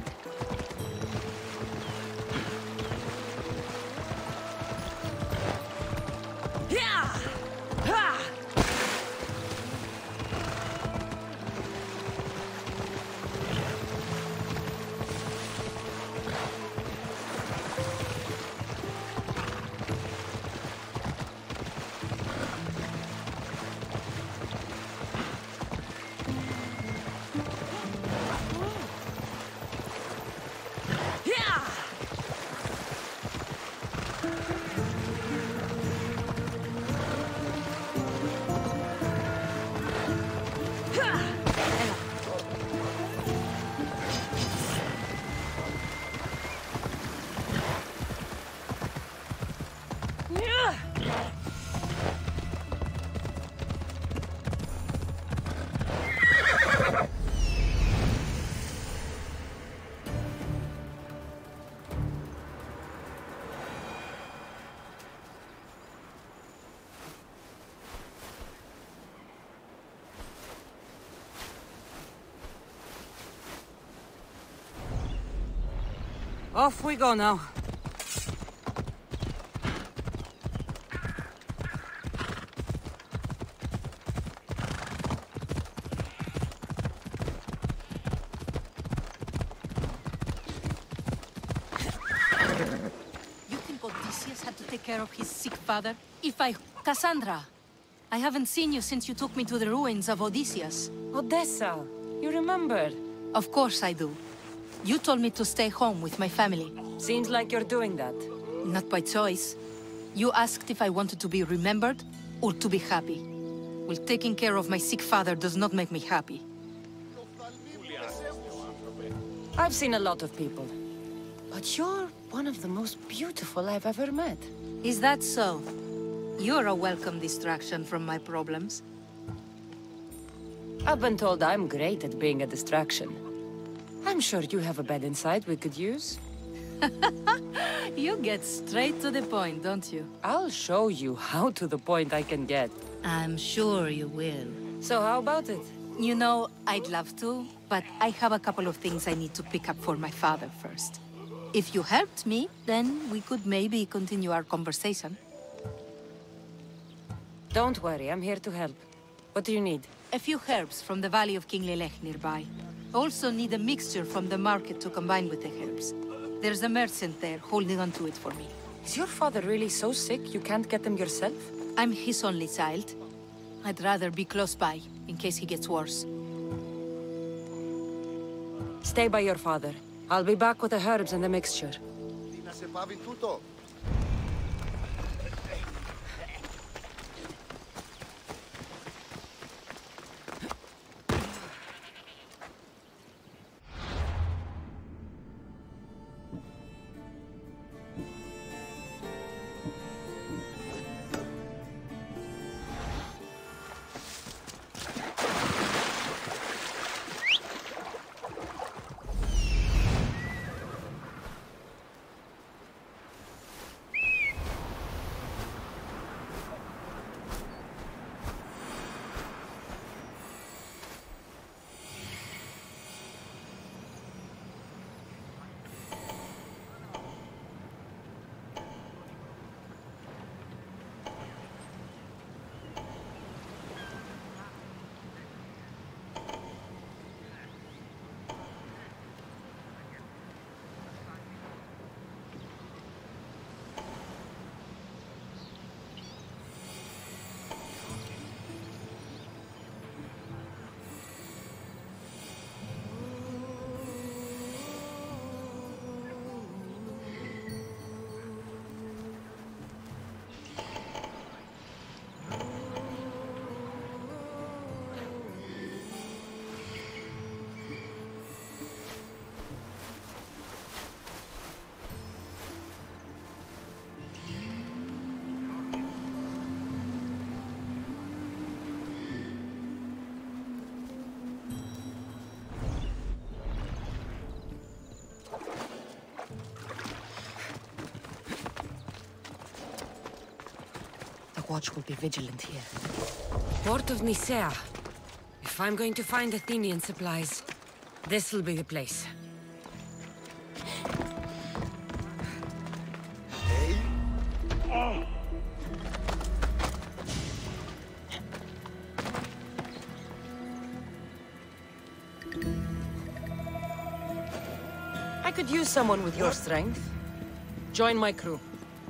[SPEAKER 4] Off we go now.
[SPEAKER 13] You think Odysseus had to take care of his sick father? Cassandra! I haven't seen you since you took me to the ruins of Odysseus.
[SPEAKER 4] Odessa! You remembered?
[SPEAKER 13] Of course I do. You told me to stay home with my family.
[SPEAKER 4] Seems like you're doing that.
[SPEAKER 13] Not by choice. You asked if I wanted to be remembered or to be happy. Well, taking care of my sick father does not make me happy.
[SPEAKER 4] I've seen a lot of people. But you're one of the most beautiful I've ever met.
[SPEAKER 13] Is that so? You're a welcome distraction from my problems.
[SPEAKER 4] I've been told I'm great at being a distraction. I'm sure you have a bed inside we could use.
[SPEAKER 13] You get straight to the point, don't you?
[SPEAKER 4] I'll show you how to the point I can get.
[SPEAKER 13] I'm sure you will.
[SPEAKER 4] So how about it?
[SPEAKER 13] You know, I'd love to, but I have a couple of things I need to pick up for my father first. If you helped me, then we could maybe continue our conversation.
[SPEAKER 4] Don't worry, I'm here to help. What do you need?
[SPEAKER 13] A few herbs from the Valley of King Lelech nearby. Also need a mixture from the market to combine with the herbs. There's a merchant there holding on to it for me.
[SPEAKER 4] Is your father really so sick you can't get him yourself?
[SPEAKER 13] I'm his only child. I'd rather be close by, in case he gets worse.
[SPEAKER 4] Stay by your father. I'll be back with the herbs and the mixture. Watch will be vigilant here. Port of Nicaea. If I'm going to find Athenian supplies, this'll be the place. I could use someone with your strength. Join my crew.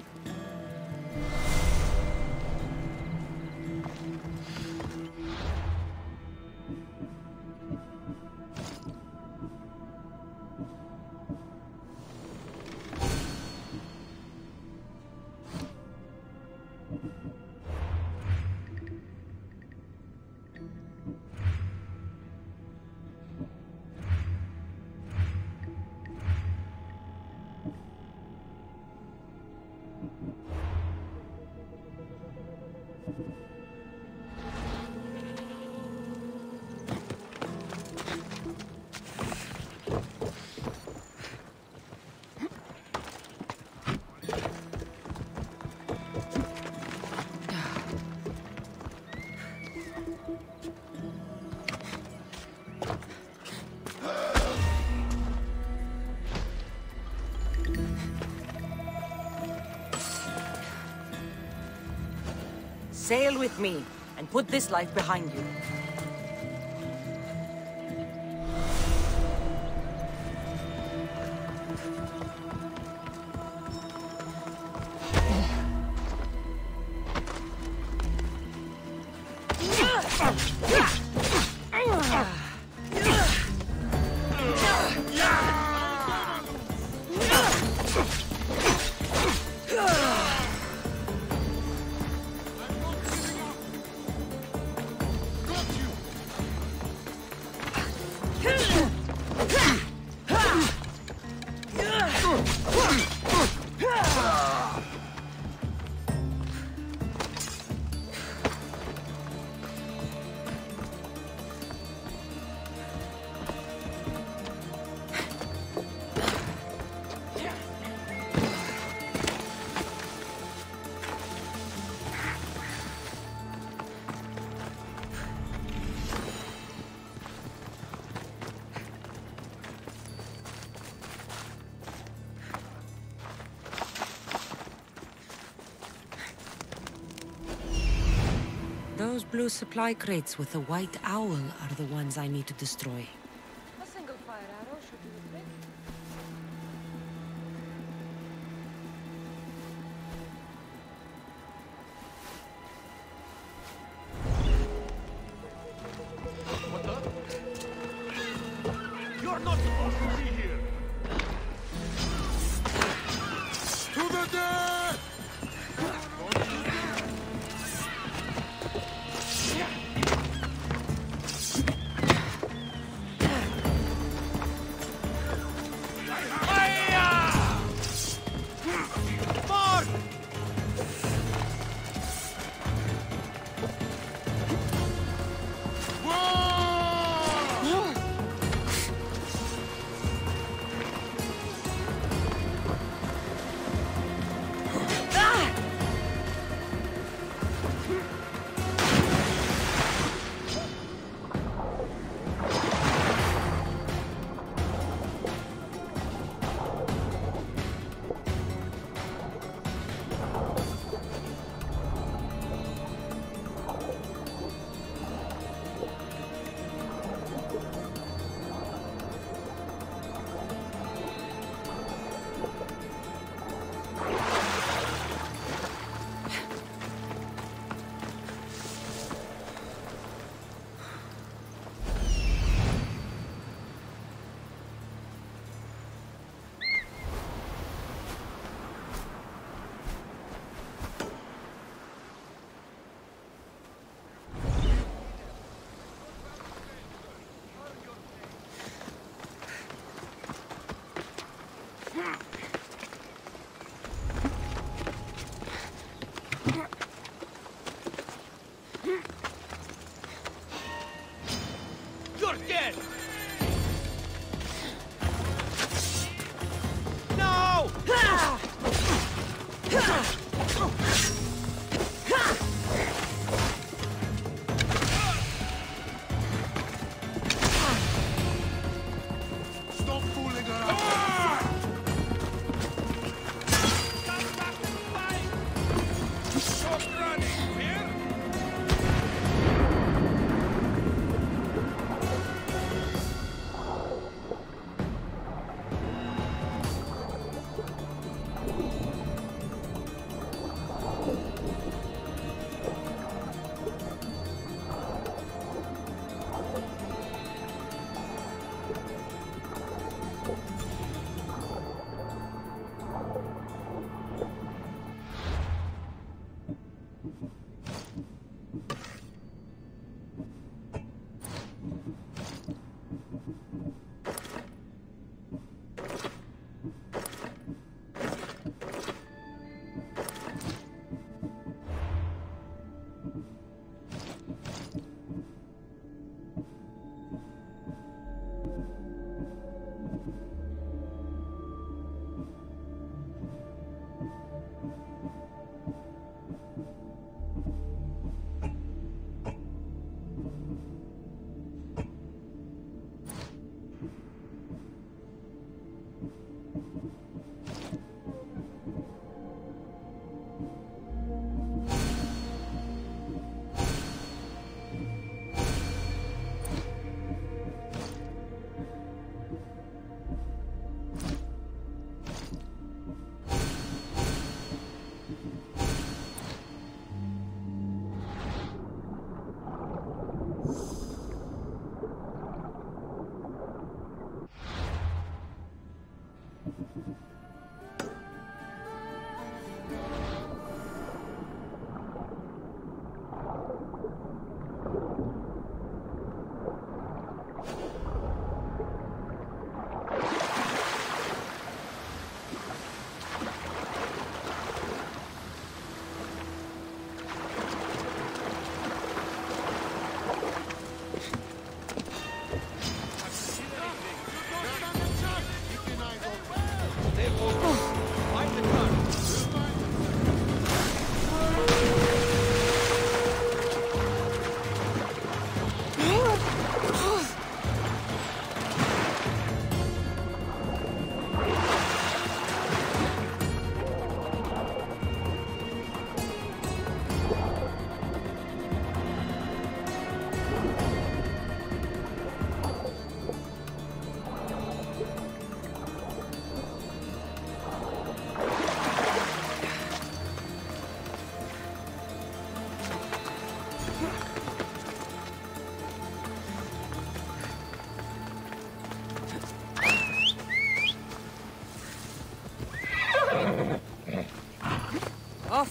[SPEAKER 4] Sail with me, and put this life behind you. Those blue supply crates with the white owl are the ones I need to destroy.
[SPEAKER 3] A single fire arrow should do the trick.
[SPEAKER 9] What the? You're not supposed to be here! To the death! You're dead! No!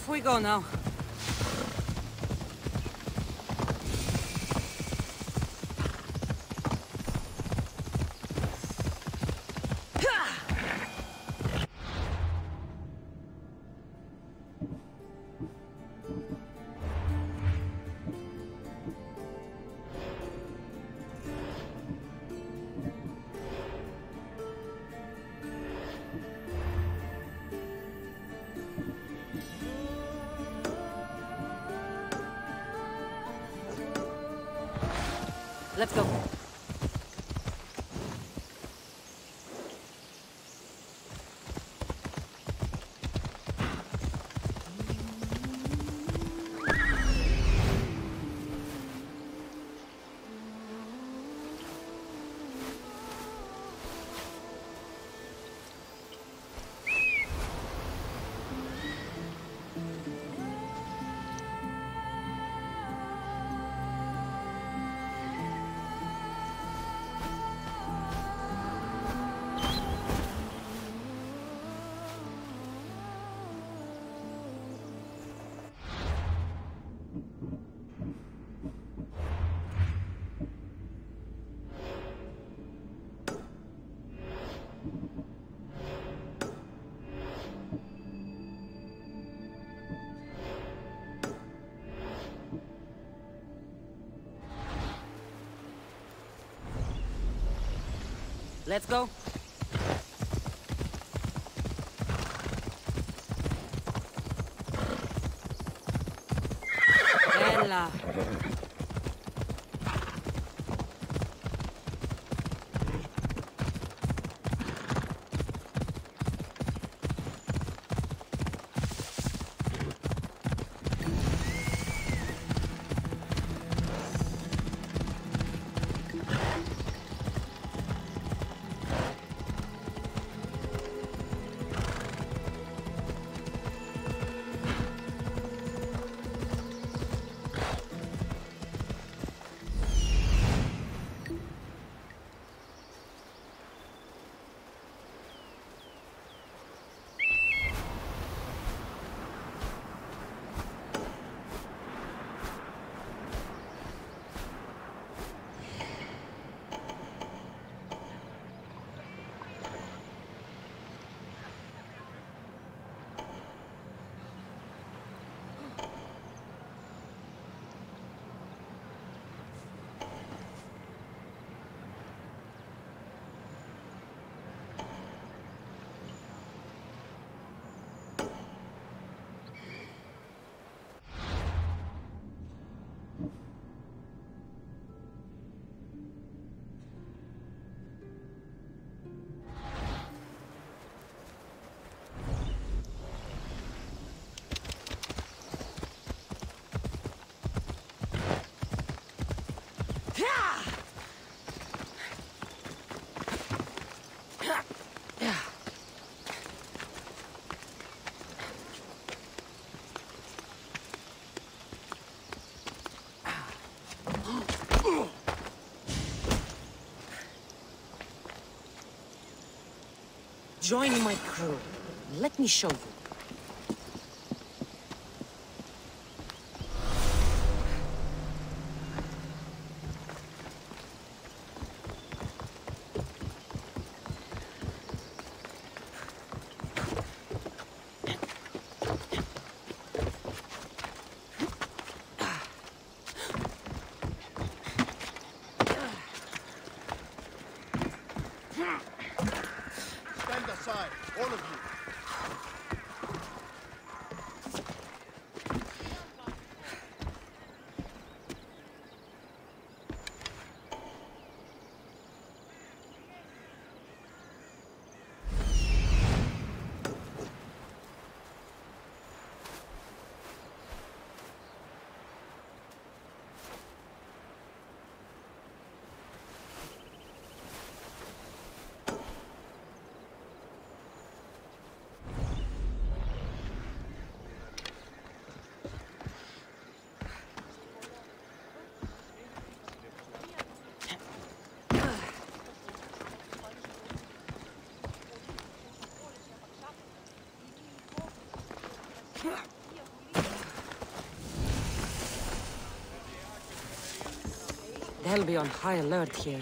[SPEAKER 4] Off we go now. Let's go. Let's go. Bella. Join my crew. Let me show you.
[SPEAKER 7] Stand aside, all of you.
[SPEAKER 4] They'll be on high alert here.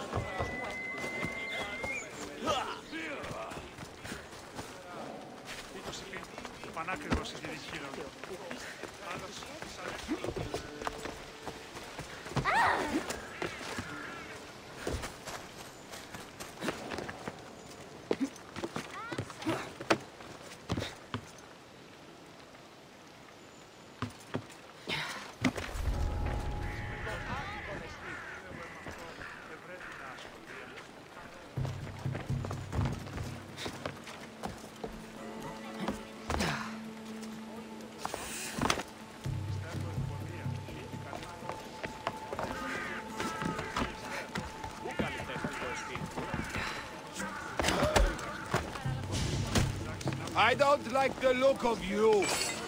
[SPEAKER 6] I don't like the look of you.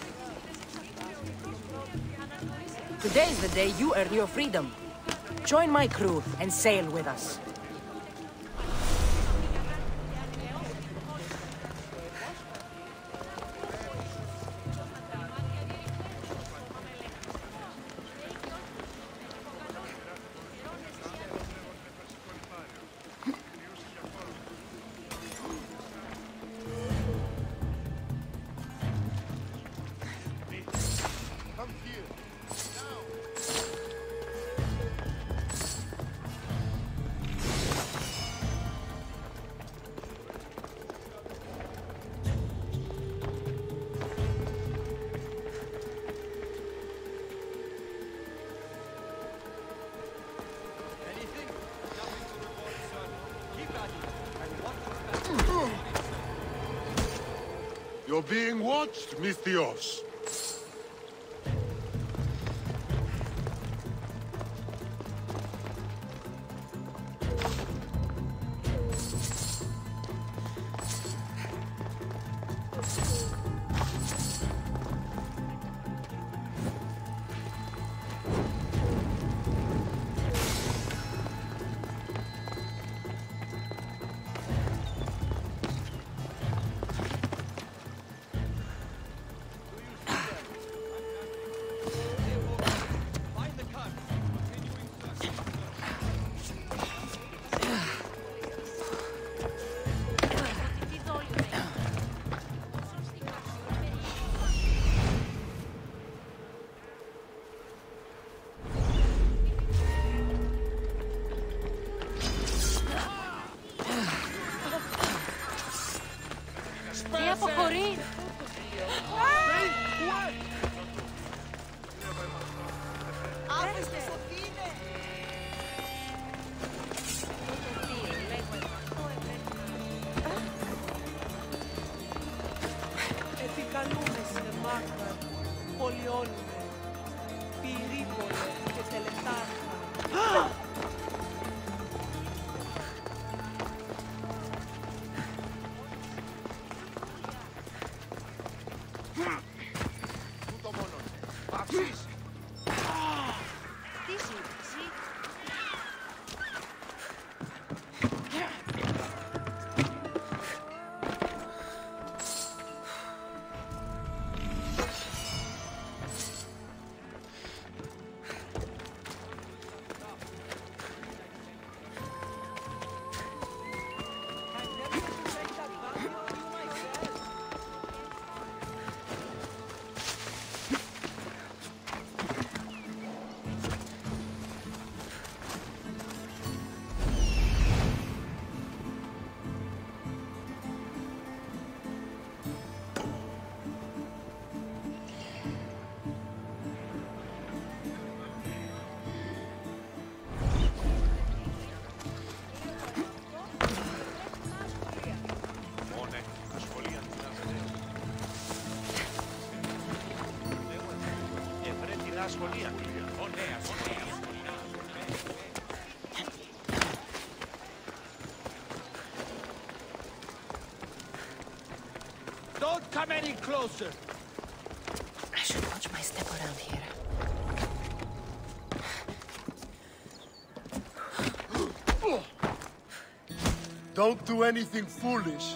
[SPEAKER 4] Today's the day you earn your freedom. Join my crew and sail with us.
[SPEAKER 14] You're being watched, Misthios.
[SPEAKER 3] Τι αποχωρεί! Άφηστε!
[SPEAKER 15] Επικαλούμε σε Μάκρα, Πολυόλυμε, Πυρίπολε και Τελετάρχα.
[SPEAKER 6] Τούτο μόνον. Παύσεις.
[SPEAKER 3] Τι σύντηση!
[SPEAKER 9] Σχολεία.
[SPEAKER 6] Don't come any closer.
[SPEAKER 4] I should watch my step around here.
[SPEAKER 14] Don't do anything foolish.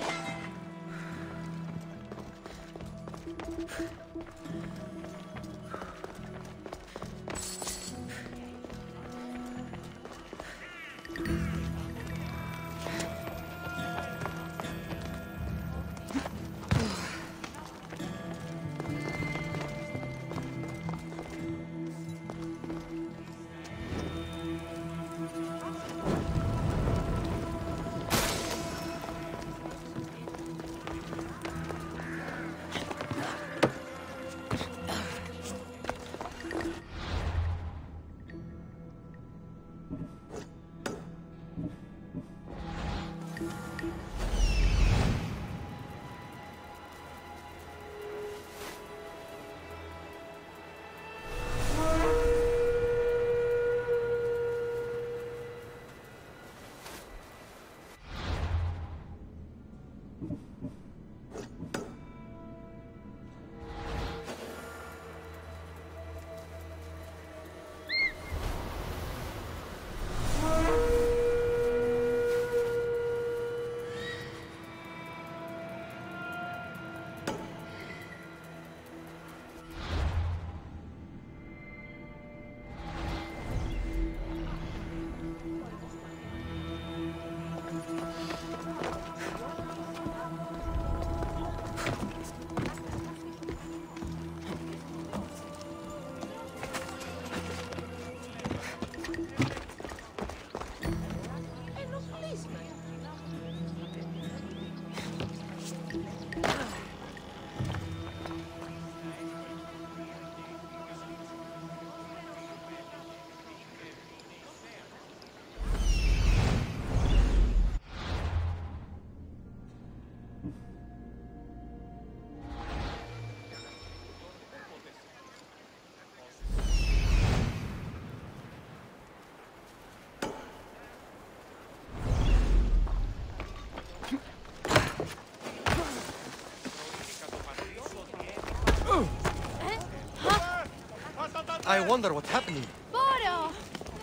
[SPEAKER 16] I wonder what's happening.
[SPEAKER 3] Boro!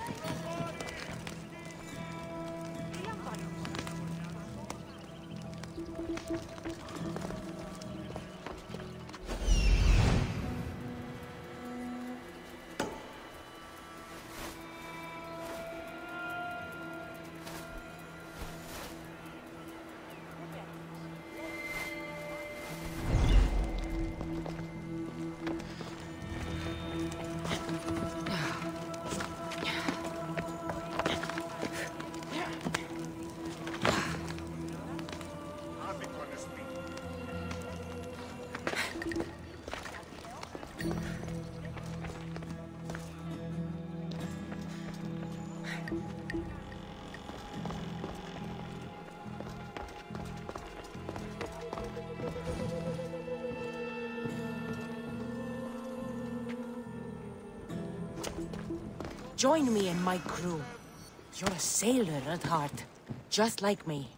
[SPEAKER 4] Join me and my crew. You're a sailor at heart, just like me.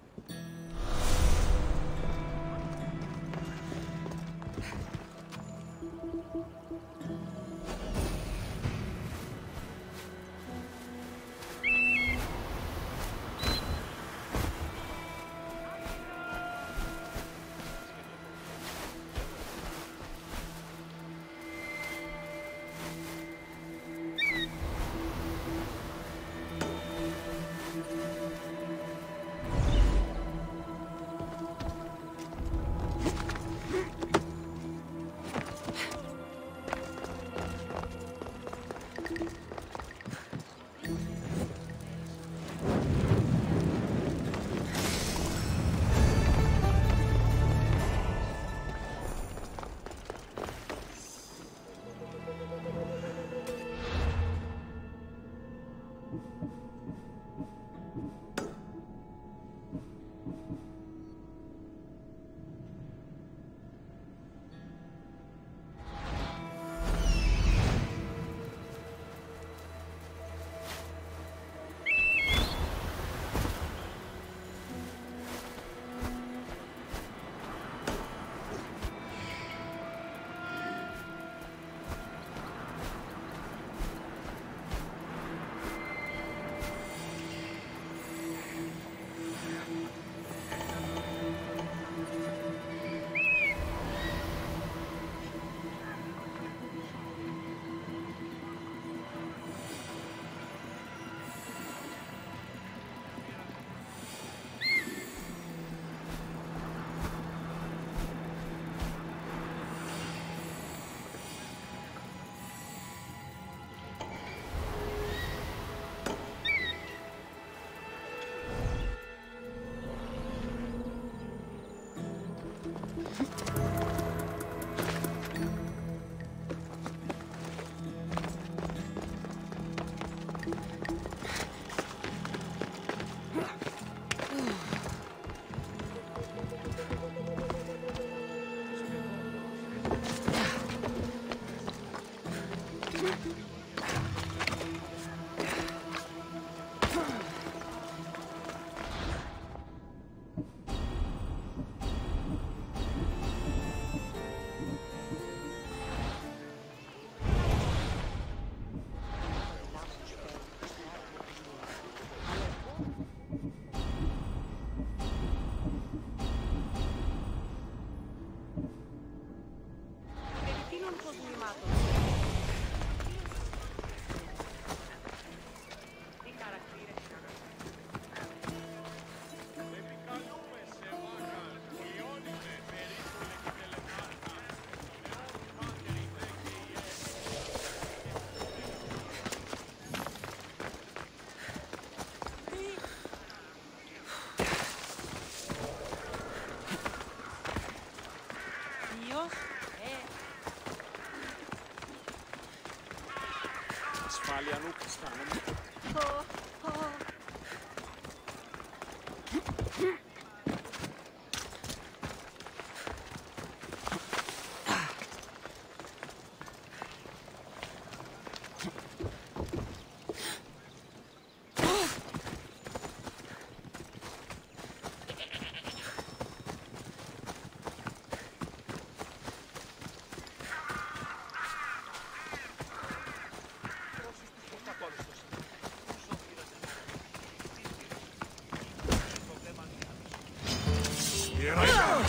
[SPEAKER 6] Here I am.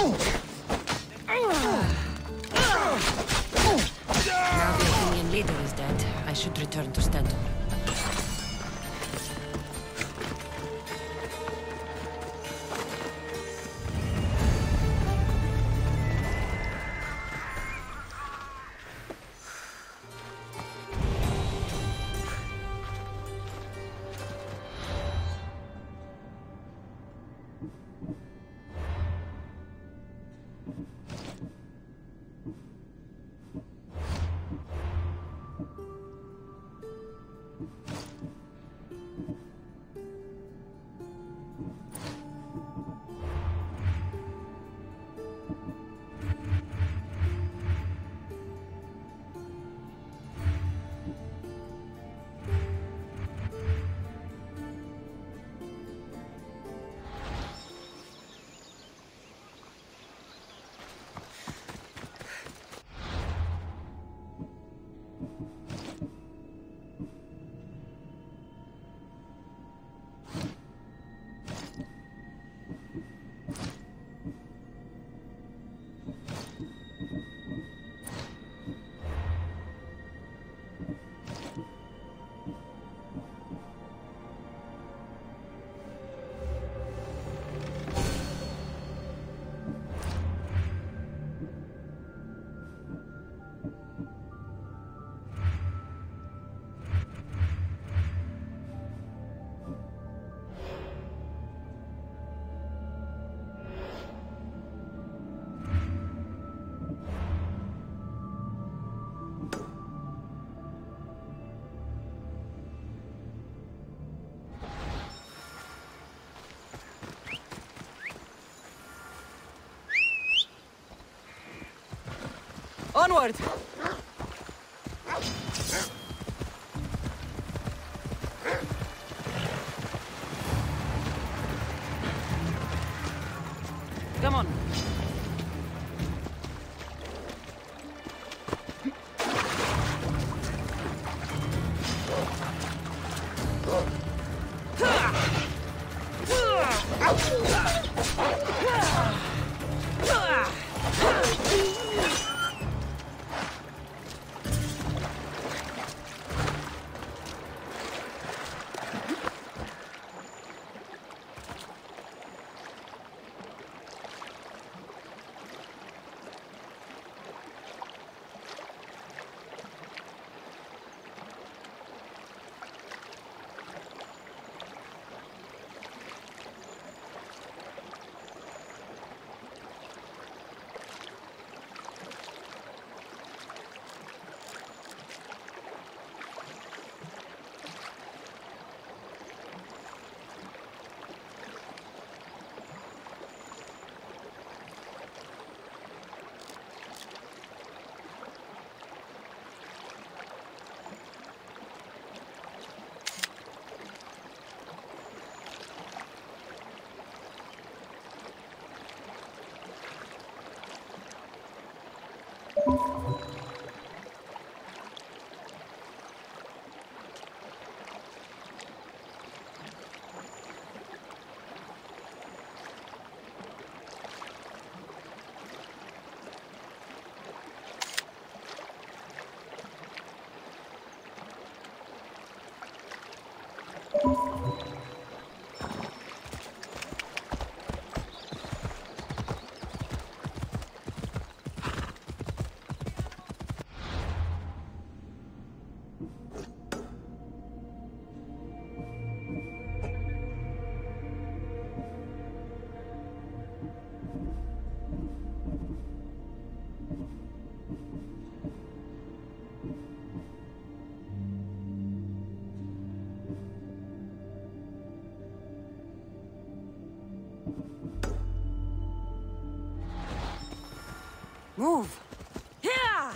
[SPEAKER 4] Now the Athenian leader is dead, I should return to Stentor.
[SPEAKER 17] Onward! Come on. Move. Yeah!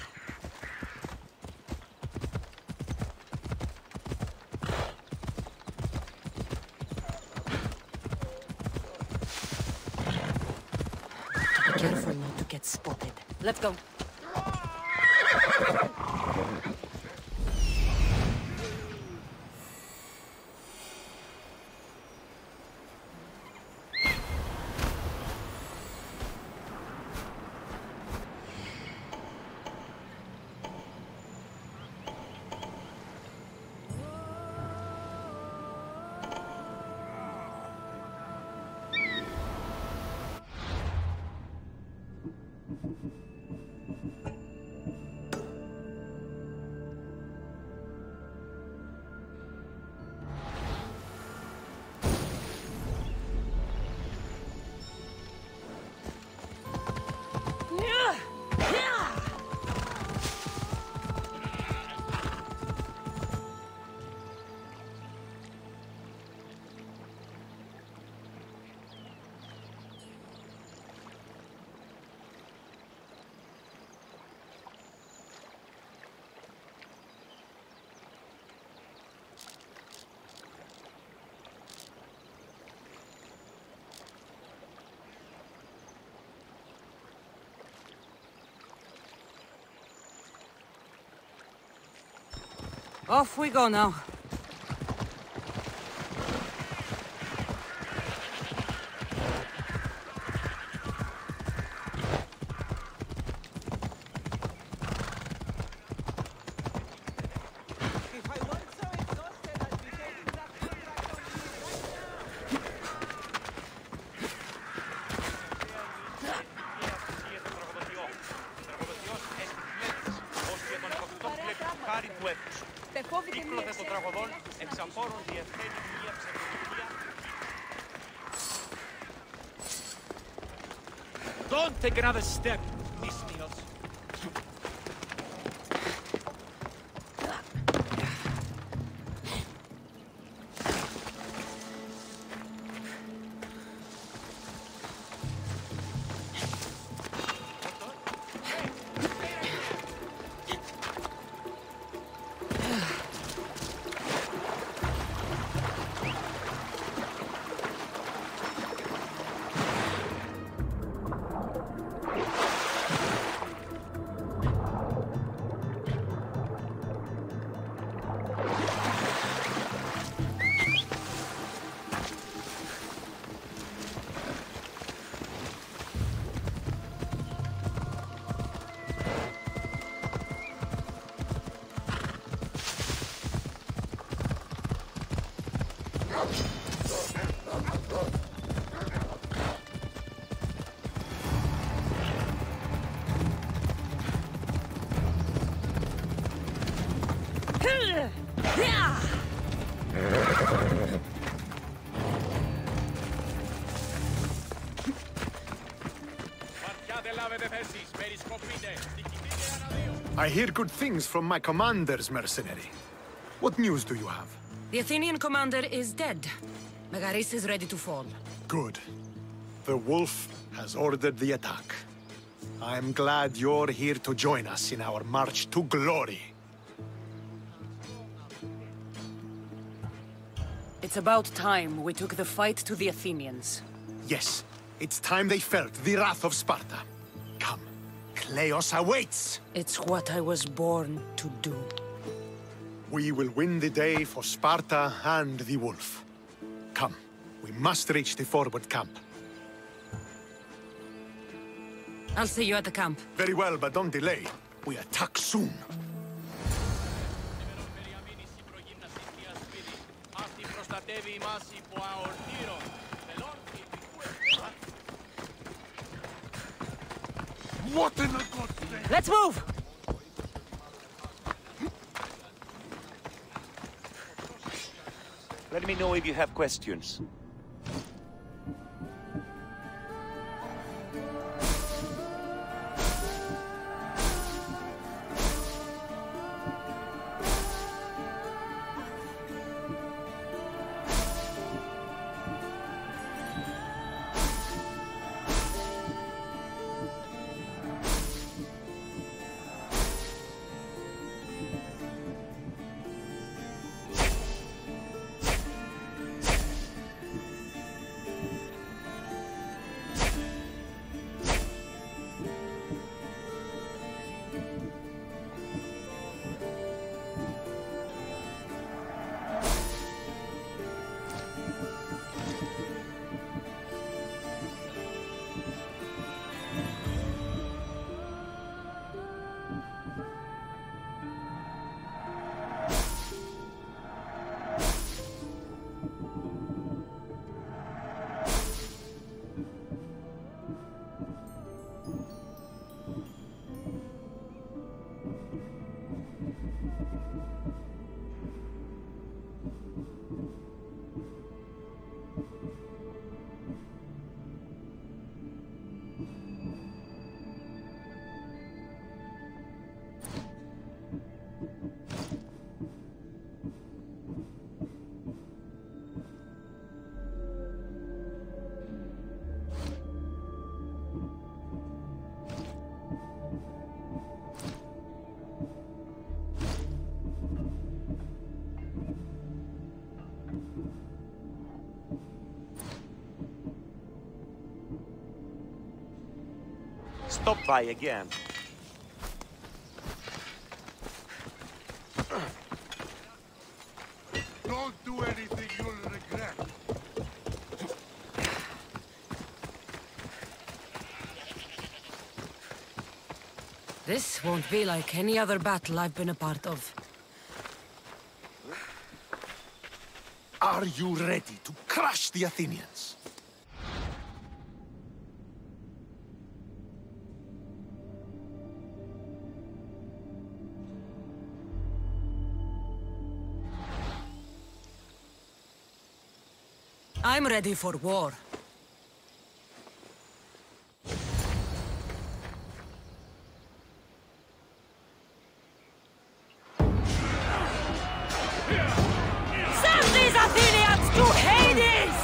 [SPEAKER 4] Careful not to get spotted.
[SPEAKER 17] Let's go. Off we go now.
[SPEAKER 9] Don't take another step, Miss Milos.
[SPEAKER 7] I hear good things from my commanders, mercenary. What news do you have?
[SPEAKER 4] The Athenian commander is dead. Megaris is ready to fall.
[SPEAKER 7] Good. The wolf has ordered the attack. I'm glad you're here to join us in our march to glory.
[SPEAKER 17] It's about time we took the fight to the Athenians.
[SPEAKER 7] Yes, it's time they felt the wrath of Sparta. Come, Kleos awaits!
[SPEAKER 4] It's what I was born to do.
[SPEAKER 7] We will win the day for Sparta and the wolf. Come, we must reach the forward camp.
[SPEAKER 4] I'll see you at the camp.
[SPEAKER 7] Very well, but don't delay. We attack soon.
[SPEAKER 6] What in the God's name?
[SPEAKER 17] Let's move!
[SPEAKER 18] Let me know if you have questions. stop by again.
[SPEAKER 14] Don't do anything you'll regret.
[SPEAKER 4] This won't be like any other battle I've been a part of.
[SPEAKER 7] Are you ready to crush the Athenians?
[SPEAKER 4] I'm ready for war.
[SPEAKER 2] Send these Athenians to Hades!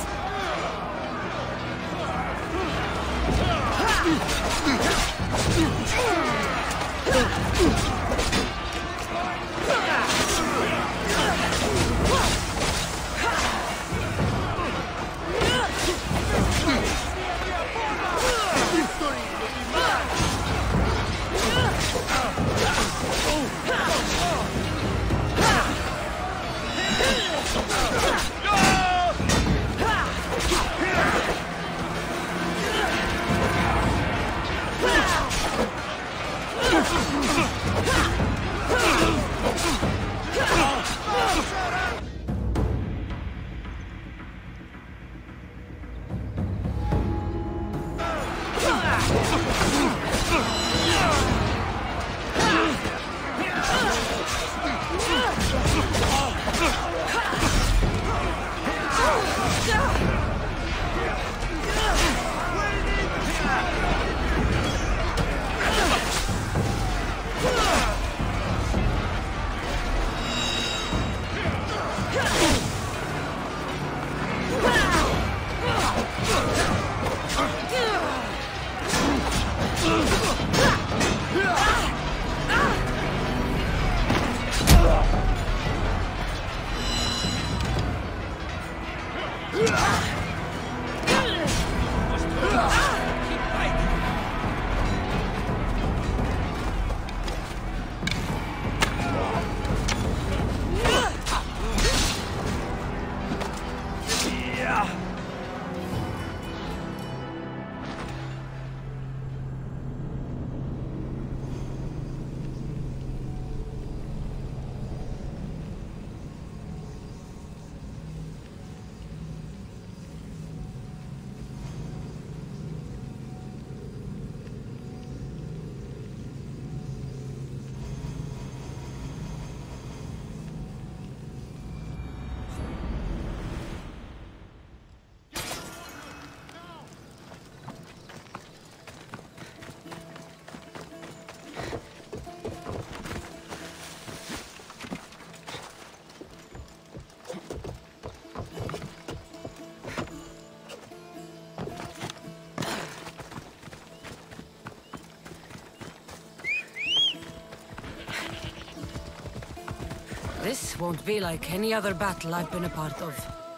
[SPEAKER 4] This won't be like any other battle I've been a part of.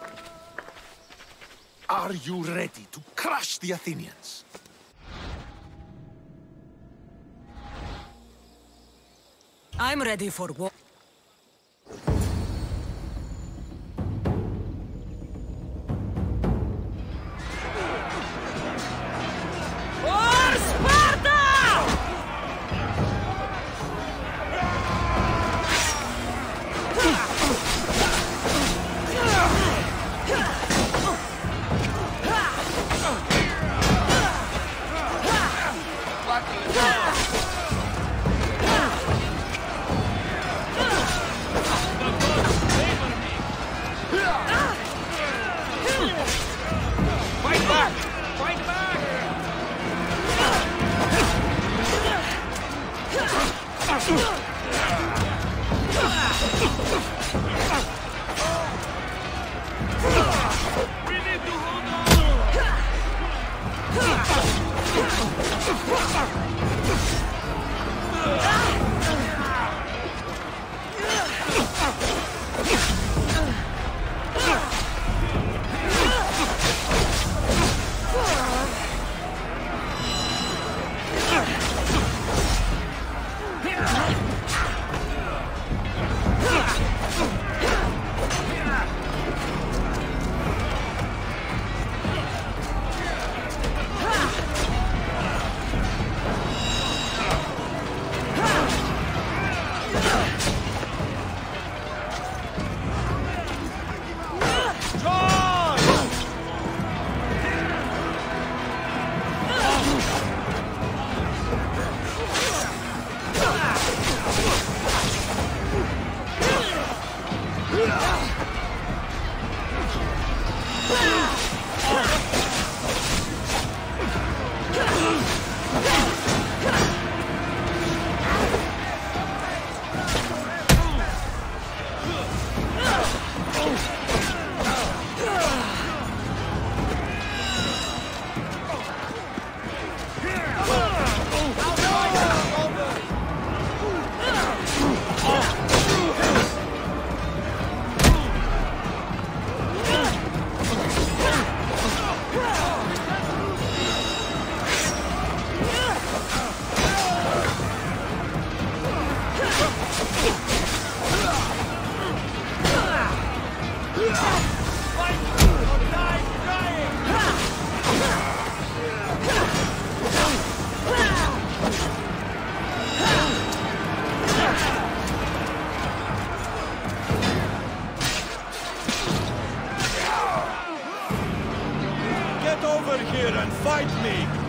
[SPEAKER 7] Are you ready to crush the Athenians?
[SPEAKER 4] I'm ready for war.
[SPEAKER 6] here and fight me!